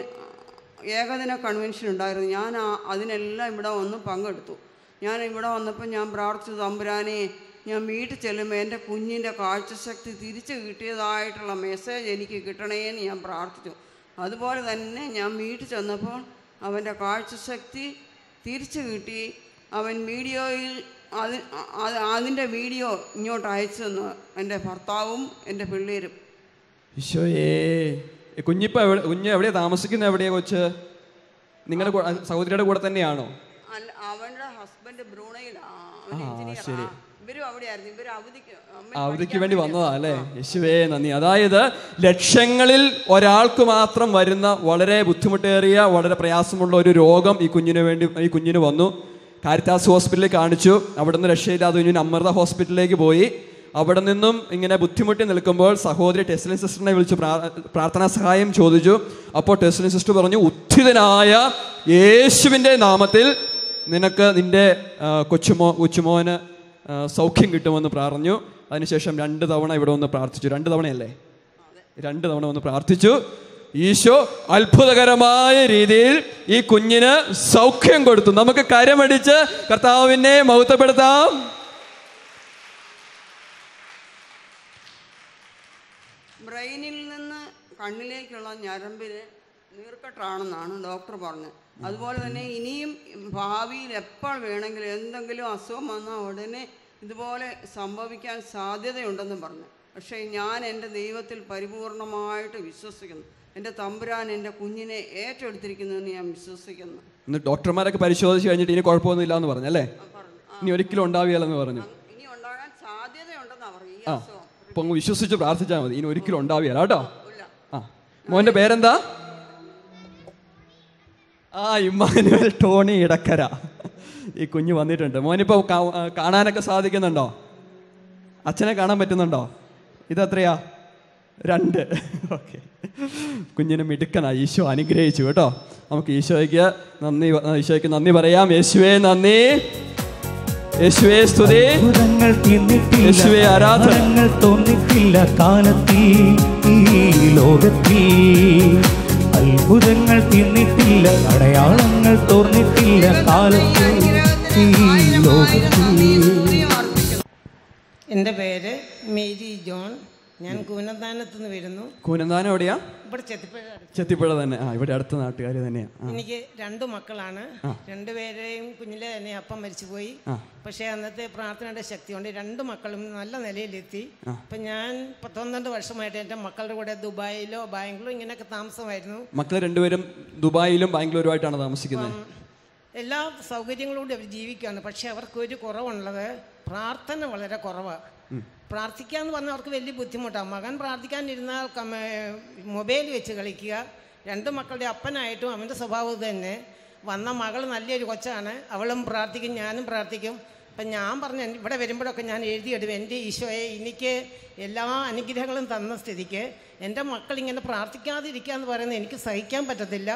ഏകദിന കൺവെൻഷൻ ഉണ്ടായിരുന്നു. ഞാൻ അതിനെല്ലാം ഇവിടെ വന്ന് പങ്കെടുത്തു. ഞാൻ ഇവിടെ വന്നപ്പോൾ ഞാൻ പ്രാർത്ഥിച്ചു, തമ്പുരാനെ ഞാൻ വീട്ടിൽ ചെല്ലുമ്പോൾ എൻ്റെ കുഞ്ഞിൻ്റെ കാഴ്ചശക്തി തിരിച്ചു കിട്ടിയതായിട്ടുള്ള മെസ്സേജ് എനിക്ക് കിട്ടണേന്ന് ഞാൻ പ്രാർത്ഥിച്ചു. അതുപോലെ തന്നെ ഞാൻ വീട്ടിൽ ചെന്നപ്പോൾ അവൻ്റെ കാഴ്ചശക്തി തിരിച്ചു കിട്ടി. അവൻ വീഡിയോയിൽ അത് അതിൻ്റെ വീഡിയോ ഇങ്ങോട്ട് അയച്ചു തന്നു എൻ്റെ ഭർത്താവും എൻ്റെ പിള്ളേരും. ഈശോയേ, കുഞ്ഞിപ്പോൾ എവിടെ കുഞ്ഞ് എവിടെയാണ് താമസിക്കുന്നത്? എവിടെയാ കൊച്ച്? നിങ്ങളുടെ സഹോദരിയുടെ കൂടെ തന്നെയാണോ? അല്ല, അവൻ്റെ ഹസ്ബൻഡ് ബ്രൂണയിലാണ്. ശരി, ഇവരും അവിടെയായിരുന്നു. ഇവർ അവധിക്ക് അവധിക്ക് വേണ്ടി വന്നതാ അല്ലേ? യേശുവേ നന്ദി. അതായത് ലക്ഷങ്ങളിൽ ഒരാൾക്ക് മാത്രം വരുന്ന വളരെ ബുദ്ധിമുട്ടേറിയ വളരെ പ്രയാസമുള്ള ഒരു രോഗം ഈ കുഞ്ഞിന് വേണ്ടി ഈ കുഞ്ഞിന് വന്നു. കാരിത്താസ് ഹോസ്പിറ്റലിൽ കാണിച്ചു. അവിടെ നിന്ന് രക്ഷയില്ലാതെ കുഞ്ഞിന് അമൃത ഹോസ്പിറ്റലിലേക്ക് പോയി. അവിടെ നിന്നും ഇങ്ങനെ ബുദ്ധിമുട്ടി നിൽക്കുമ്പോൾ സഹോദരി ടെസ്ലിൻ സിസ്റ്ററിനെ വിളിച്ച് പ്രാർത്ഥനാ സഹായം ചോദിച്ചു. അപ്പോൾ ടെസ്ലിൻ സിസ്റ്റർ പറഞ്ഞു, ഉത്ഥിതനായ യേശുവിൻ്റെ നാമത്തിൽ നിനക്ക് നിൻ്റെ കൊച്ചുമോ കൊച്ചുമോന് സൗഖ്യം കിട്ടുമെന്ന് പറഞ്ഞു. അതിനുശേഷം രണ്ട് തവണ ഇവിടെ വന്ന് പ്രാർത്ഥിച്ചു. രണ്ട് തവണയല്ലേ? രണ്ട് തവണ വന്ന് പ്രാർത്ഥിച്ചു. ഈശോ അത്ഭുതകരമായ രീതിയിൽ ഈ കുഞ്ഞിന് സൗഖ്യം കൊടുത്തു. നമുക്ക് കരമടിച്ച് കർത്താവിനെ മഹത്വപ്പെടുത്താം. ബ്രെയിനിൽ നിന്ന് കണ്ണിലേക്കുള്ള ഞരമ്പിന് നീർക്കെട്ടാണെന്നാണ് ഡോക്ടർ പറഞ്ഞത്. അതുപോലെ തന്നെ ഇനിയും ഭാവിയിൽ എപ്പോൾ വേണമെങ്കിലും എന്തെങ്കിലും അസുഖം വന്നാൽ ഉടനെ ഇതുപോലെ സംഭവിക്കാൻ സാധ്യതയുണ്ടെന്ന് പറഞ്ഞു. പക്ഷേ ഞാൻ എൻ്റെ ദൈവത്തിൽ പരിപൂർണമായിട്ട് വിശ്വസിക്കുന്നു. എൻ്റെ തമ്പുരാൻ എൻ്റെ കുഞ്ഞിനെ ഏറ്റെടുത്തിരിക്കുന്നുവെന്ന് ഞാൻ വിശ്വസിക്കുന്നു. ഇന്ന് ഡോക്ടർമാരൊക്കെ പരിശോധിച്ച് കഴിഞ്ഞിട്ട് ഇനി കുഴപ്പമൊന്നുമില്ല എന്ന് പറഞ്ഞല്ലേ? ഇനി ഒരിക്കലും ഉണ്ടാവുകയില്ലെന്ന് പറഞ്ഞു. ഇനി ഉണ്ടാകാൻ സാധ്യതയുണ്ടെന്നാണ് പറഞ്ഞു. ഈ അസുഖം അപ്പോൾ അങ്ങ് വിശ്വസിച്ച് പ്രാർത്ഥിച്ചാൽ മതി. ഇനി ഒരിക്കലും ഉണ്ടാവുകയില്ല കേട്ടോ. ആ, മോൻ്റെ പേരെന്താ? ആ, ഇമ്മാനുവൽ ടോണി ഇടക്കര. ഈ കുഞ്ഞ് വന്നിട്ടുണ്ട്. മോനിപ്പോൾ കാണാനൊക്കെ സാധിക്കുന്നുണ്ടോ? അച്ഛനെ കാണാൻ പറ്റുന്നുണ്ടോ? ഇതെത്രയാ? രണ്ട്. ഓക്കെ, കുഞ്ഞിനെ മിടുക്കനാ. ഈശോ അനുഗ്രഹിച്ചു കേട്ടോ. നമുക്ക് ഈശോയ്ക്ക് നന്ദി ഈശോയ്ക്ക് നന്ദി പറയാം. യേശുവേ നന്ദി, യേശുവേ സ്തുതി, യേശുവേ ആരാധന. തോന്നിട്ടില്ല കാലത്തിൽ ഈ ലോകത്തിൽ, അത്ഭുതങ്ങൾ തീർന്നിട്ടില്ല, അടയാളങ്ങൾ തോന്നിട്ടില്ല കാലത്തിൽ ഈ ലോകത്തിൽ. എൻ്റെ പേര് മേരി ജോൺ. ഞാൻ കൂനന്താനത്ത് നിന്ന് വരുന്നു. കൂനന്താനം എവിടെയാ? ഇവിടെ ചെത്തിപ്പുഴ. ചെത്തിപ്പുഴ തന്നെ. ആ, ഇവിടെ അടുത്ത നാട്ടുകാർ തന്നെയാണ്. എനിക്ക് രണ്ടു മക്കളാണ്. രണ്ടുപേരെയും കുഞ്ഞിലെ തന്നെ അപ്പം മരിച്ചുപോയി. പക്ഷേ അന്നത്തെ പ്രാർത്ഥനയുടെ ശക്തി കൊണ്ട് രണ്ടു മക്കളും നല്ല നിലയിലെത്തി. അപ്പം ഞാൻ പത്തൊന്നണ്ട് വർഷമായിട്ട് എൻ്റെ മക്കളുടെ കൂടെ ദുബായിലോ ബാംഗ്ലൂർ ഇങ്ങനെയൊക്കെ താമസമായിരുന്നു. മക്കൾ രണ്ടുപേരും ദുബായിലും ബാംഗ്ലൂരുമായിട്ടാണ് താമസിക്കുന്നത്. എല്ലാ സൗകര്യങ്ങളോടും അവർ ജീവിക്കുകയാണ്. പക്ഷെ അവർക്കൊരു കുറവുള്ളത്, പ്രാർത്ഥന വളരെ കുറവാണ്. പ്രാർത്ഥിക്കുക എന്ന് പറഞ്ഞാൽ അവർക്ക് വലിയ ബുദ്ധിമുട്ടാണ്. മകൻ പ്രാർത്ഥിക്കാനിരുന്നാൽ മൊബൈൽ വെച്ച് കളിക്കുക. രണ്ട് മക്കളുടെ അപ്പനായിട്ടും അവൻ്റെ സ്വഭാവം തന്നെ. വന്ന മകൾ നല്ലൊരു കൊച്ചാണ്, അവളും പ്രാർത്ഥിക്കും, ഞാനും പ്രാർത്ഥിക്കും. അപ്പം ഞാൻ പറഞ്ഞു, ഇവിടെ വരുമ്പോഴൊക്കെ ഞാൻ എഴുതിയിടും, എൻ്റെ ഈശോയെ എനിക്ക് എല്ലാ അനുഗ്രഹങ്ങളും തന്ന സ്ഥിതിക്ക് എൻ്റെ മക്കളിങ്ങനെ പ്രാർത്ഥിക്കാതിരിക്കുക എന്ന് പറയുന്നത് എനിക്ക് സഹിക്കാൻ പറ്റത്തില്ല.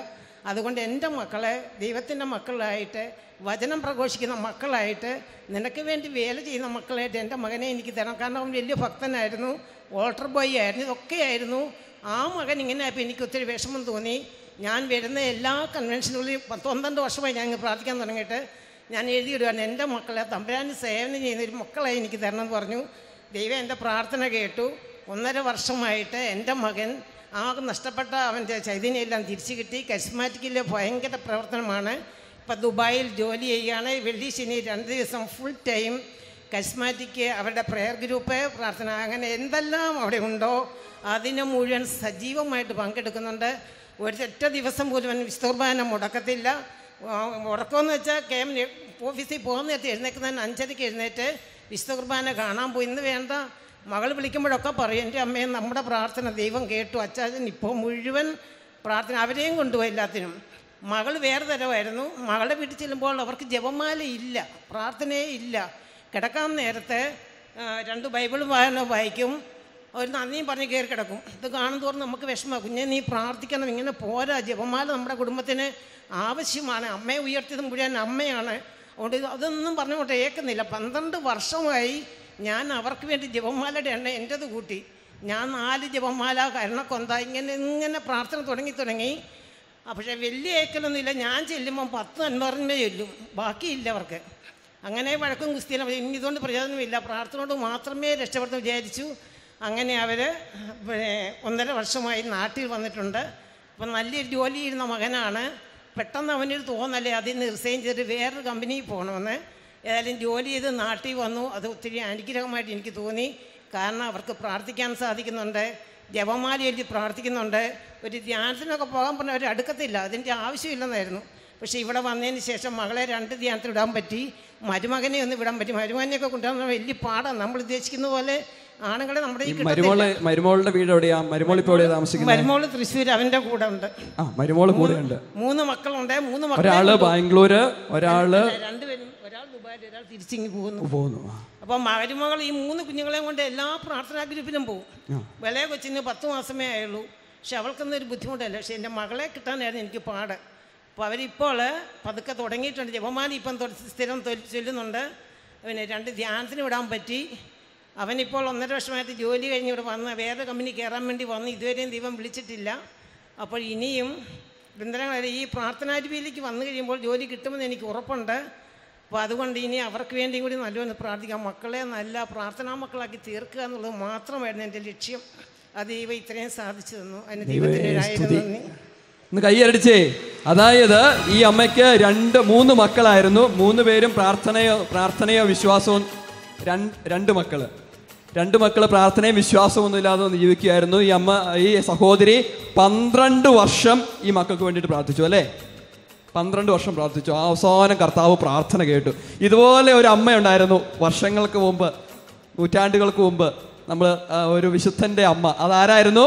അതുകൊണ്ട് എൻ്റെ മക്കളെ ദൈവത്തിൻ്റെ മക്കളായിട്ട്, വചനം പ്രഘോഷിക്കുന്ന മക്കളായിട്ട്, നിനക്ക് വേണ്ടി വേല ചെയ്യുന്ന മക്കളായിട്ട് എൻ്റെ മകനെ എനിക്ക് തരണം. കാരണം അവൻ വലിയ ഭക്തനായിരുന്നു, ഓൾട്ടർ ബോയ് ആയിരുന്നു, ഇതൊക്കെ ആയിരുന്നു. ആ മകൻ ഇങ്ങനെ ആയപ്പോൾ എനിക്ക് ഒത്തിരി വിഷമം തോന്നി. ഞാൻ വരുന്ന എല്ലാ കൺവെൻഷനുകളിലും പത്ത് പന്ത്രണ്ട് വർഷമായി ഞാൻ പ്രാർത്ഥിക്കാൻ തുടങ്ങിയിട്ട് ഞാൻ എഴുതിയിടുകയാണ്, എൻ്റെ മക്കളെ തമ്പുരാന് സേവനം ചെയ്യുന്ന ഒരു മക്കളെ എനിക്ക് തരണം എന്ന് പറഞ്ഞു. ദൈവം എൻ്റെ പ്രാർത്ഥന കേട്ടു. ഒന്നര വർഷമായിട്ട് എൻ്റെ മകൻ ആ നഷ്ടപ്പെട്ട അവൻ്റെ ചൈതന്യമെല്ലാം തിരിച്ചു കിട്ടി. കരിസ്മാറ്റിക്കിലെ ഭയങ്കര പ്രവർത്തനമാണ്. ഇപ്പം ദുബായിൽ ജോലി ചെയ്യുകയാണ്. വെള്ളി ശനി രണ്ട് ദിവസം ഫുൾ ടൈം കരിസ്മാറ്റിക് അവരുടെ പ്രെയർ ഗ്രൂപ്പ് പ്രാർത്ഥന, അങ്ങനെ എന്തെല്ലാം അവിടെ ഉണ്ടോ അതിന് മുഴുവൻ സജീവമായിട്ട് പങ്കെടുക്കുന്നുണ്ട്. ഒരൊറ്റ ദിവസം പോലും അവൻ വിസ്തുർബാന മുടക്കത്തില്ല. മുടക്കമെന്ന് വെച്ചാൽ കെ എം ഓഫീസിൽ പോകുന്ന നേരത്തെ എഴുന്നേക്കുന്നതിന് അഞ്ചരയ്ക്ക് എഴുന്നേറ്റ് വിശുദ്ധ കുർബാന കാണാൻ പോയി. ഇന്ന് വേണ്ട, മകൾ വിളിക്കുമ്പോഴൊക്കെ പറയും, എൻ്റെ അമ്മയെ നമ്മുടെ പ്രാർത്ഥന ദൈവം കേട്ടു. അച്ചാച്ചൻ ഇപ്പോൾ മുഴുവൻ പ്രാർത്ഥന അവരെയും കൊണ്ടുപോയി എല്ലാത്തിനും. മകൾ വേറെ തരമായിരുന്നു. മകളുടെ വീട്ടിൽ ചെല്ലുമ്പോൾ അവർക്ക് ജപമാല ഇല്ല, പ്രാർത്ഥനയേ ഇല്ല. കിടക്കാൻ നേരത്തെ രണ്ട് ബൈബിൾ വായന വായിക്കും, ഒരു നന്ദിയും പറഞ്ഞ് കയറി കിടക്കും. ഇത് കാണുന്തോറും നമുക്ക് വിഷമമാണ്. കുഞ്ഞെ നീ പ്രാർത്ഥിക്കണം, ഇങ്ങനെ പോരാ, ജപമാല നമ്മുടെ കുടുംബത്തിന് ആവശ്യമാണ്. അമ്മയെ ഉയർത്തിയത് മുഴുവൻ അമ്മയാണ്. അതുകൊണ്ട് അതൊന്നും പറഞ്ഞുകൊണ്ട് ഏൽക്കുന്നില്ല. പന്ത്രണ്ട് വർഷമായി ഞാൻ അവർക്ക് വേണ്ടി ജപമാലയുടെ എണ്ണ എൻ്റെത് കൂട്ടി. ഞാൻ നാല് ജപമാല കരണക്കൊന്ത ഇങ്ങനെ ഇങ്ങനെ പ്രാർത്ഥന തുടങ്ങി തുടങ്ങി പക്ഷേ വലിയ ഏക്കലൊന്നുമില്ല. ഞാൻ ചെല്ലുമ്പം പത്ത് അൻപറിന്മേ ചൊല്ലും, ബാക്കിയില്ല അവർക്ക്. അങ്ങനെ വഴക്കും കുസ്തിയിലും ഇനി ഇതുകൊണ്ട് പ്രയോജനമില്ല, പ്രാർത്ഥന കൊണ്ട് മാത്രമേ രക്ഷപ്പെടുന്നു വിചാരിച്ചു. അങ്ങനെ അവർ പിന്നെ ഒന്നര വർഷമായി നാട്ടിൽ വന്നിട്ടുണ്ട്. അപ്പം നല്ലൊരു ജോലി ചെയ്യുന്ന മകനാണ്. പെട്ടെന്ന് അവനൊരു തോന്നല്ലേ അതിൽ നിന്ന് റിസൈൻ ചെയ്തിട്ട് വേറൊരു കമ്പനിയിൽ പോകണമെന്ന്. ഏതായാലും ജോലി ചെയ്ത് നാട്ടിൽ വന്നു. അത് ഒത്തിരി അനുഗ്രഹമായിട്ട് എനിക്ക് തോന്നി. കാരണം അവർക്ക് പ്രാർത്ഥിക്കാൻ സാധിക്കുന്നുണ്ട്, ജപമാല എഴുതി പ്രാർത്ഥിക്കുന്നുണ്ട്. ഒരു ധ്യാനത്തിനൊക്കെ പോകാൻ പറഞ്ഞാൽ അവർ അടുക്കത്തില്ല, അതിൻ്റെ ആവശ്യമില്ലെന്നായിരുന്നു. പക്ഷേ ഇവിടെ വന്നതിന് ശേഷം മകളെ രണ്ട് ധ്യാനത്തിൽ വിടാൻ പറ്റി, മരുമകനെ ഒന്ന് വിടാൻ പറ്റി. മരുമകനെയൊക്കെ കൊണ്ടുവന്നാൽ വലിയ പാടാണ്. നമ്മൾ ഉദ്ദേശിക്കുന്ന പോലെ ആണുങ്ങളെ നമ്മുടെ ഈ മരുമോളുടെ വീട് എവിടെയാ? മരുമോൾ ഇപ്പോൾ എവിടെയാ താമസിക്കുന്നത്? മരുമോള് തൃശ്ശൂർ, അവന്റെ കൂടെ ഉണ്ട്. ആ, മരുമോള് കൂടെ ഉണ്ട്. മൂന്ന് മക്കളുണ്ട്. മൂന്ന് മക്കൾ, ഒരാള് ബാംഗ്ലൂര്, ഒരാള് രണ്ടുപേരും, ഒരാൾ ദുബായിൽ, ഒരാൾ തിരിച്ചിങ്ങി പോകുന്നു പോകുന്നു അപ്പം മരുമകൾ ഈ മൂന്ന് കുഞ്ഞുങ്ങളെയും കൊണ്ട് എല്ലാ പ്രാർത്ഥനാ ഗ്രൂപ്പിലും പോകും. വിളയെ കൊച്ചിന് പത്ത് മാസമേ ആയുള്ളൂ. പക്ഷെ അവൾക്കൊന്നും ബുദ്ധിമുട്ടല്ല. പക്ഷെ എൻ്റെ മകളെ കിട്ടാനായിരുന്നു എനിക്ക് പാട്. അപ്പോൾ അവരിപ്പോൾ പതുക്കെ തുടങ്ങിയിട്ടുണ്ട്. ജപമാല ഇപ്പം സ്ഥിരം ചൊല്ലുന്നുണ്ട്. പിന്നെ രണ്ട് ധ്യാനത്തിന് വിടാൻ പറ്റി. അവനിപ്പോൾ ഒന്നര വർഷമായിട്ട് ജോലി കഴിഞ്ഞ് ഇവിടെ വന്ന് വേറെ കമ്പനി കയറാൻ വേണ്ടി വന്ന് ഇതുവരെയും ദൈവം വിളിച്ചിട്ടില്ല. അപ്പോൾ ഇനിയും ബന്ധനങ്ങൾ ഈ പ്രാർത്ഥനാരൂപിയിലേക്ക് വന്നു കഴിയുമ്പോൾ ജോലി കിട്ടുമെന്ന് എനിക്ക് ഉറപ്പുണ്ട്. അപ്പോൾ അതുകൊണ്ട് ഇനി അവർക്ക് വേണ്ടിയും കൂടി നല്ലവണ്ണം പ്രാർത്ഥിക്കാം. മക്കളെ നല്ല പ്രാർത്ഥനാ മക്കളാക്കി തീർക്കുക എന്നുള്ളത് മാത്രമായിരുന്നു എൻ്റെ ലക്ഷ്യം. അത് ദൈവം ഇത്രയും സാധിച്ചു തന്നു. അതിന് ദൈവത്തിനായിരുന്നു നന്ദി. ഒന്ന് കൈയടിച്ചേ. അതായത് ഈ അമ്മയ്ക്ക് രണ്ട് മൂന്ന് മക്കളായിരുന്നു. മൂന്ന് പേരും പ്രാർത്ഥനയോ പ്രാർത്ഥനയോ വിശ്വാസവും രണ്ട് രണ്ട് മക്കള് രണ്ട് മക്കള് പ്രാർത്ഥനയും വിശ്വാസവും ഒന്നും ഇല്ലാതെ ഒന്ന് ജീവിക്കുകയായിരുന്നു. ഈ അമ്മ ഈ സഹോദരി പന്ത്രണ്ട് വർഷം ഈ മക്കൾക്ക് വേണ്ടിയിട്ട് പ്രാർത്ഥിച്ചു അല്ലേ? പന്ത്രണ്ട് വർഷം പ്രാർത്ഥിച്ചു. അവസാനം കർത്താവ് പ്രാർത്ഥന കേട്ടു. ഇതുപോലെ ഒരു അമ്മയുണ്ടായിരുന്നു വർഷങ്ങൾക്ക് മുമ്പ്, നൂറ്റാണ്ടുകൾക്ക് മുമ്പ്. നമ്മൾ ഒരു വിശുദ്ധൻ്റെ അമ്മ, അതാരായിരുന്നു?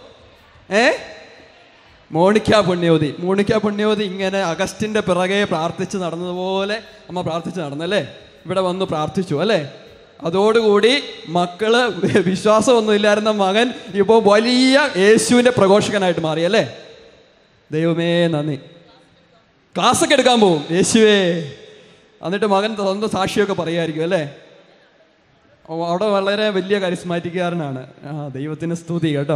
ഏ മോണിക്ക പുണ്യവതി. മോണിക്ക പുണ്യവതി ഇങ്ങനെ അഗസ്റ്റിൻ്റെ പിറകെ പ്രാർത്ഥിച്ച് നടന്നതുപോലെ അമ്മ പ്രാർത്ഥിച്ച് നടന്നല്ലേ? ഇവിടെ വന്ന് പ്രാർത്ഥിച്ചു അല്ലേ? അതോടുകൂടി മക്കള് വിശ്വാസമൊന്നും ഇല്ലായിരുന്ന മകൻ ഇപ്പോൾ വലിയ യേശുവിൻ്റെ പ്രഘോഷകനായിട്ട് മാറി അല്ലേ? ദൈവമേ നന്ദി. ക്ലാസ്സൊക്കെ എടുക്കാൻ പോവും യേശുവേ. എന്നിട്ട് മകൻ സ്വന്തം സാക്ഷിയൊക്കെ പറയുമായിരിക്കും അല്ലേ? അവിടെ വളരെ വലിയ കരിസ്മാറ്റിക്കാരനാണ്. ആ, ദൈവത്തിന് സ്തുതി കേട്ടോ.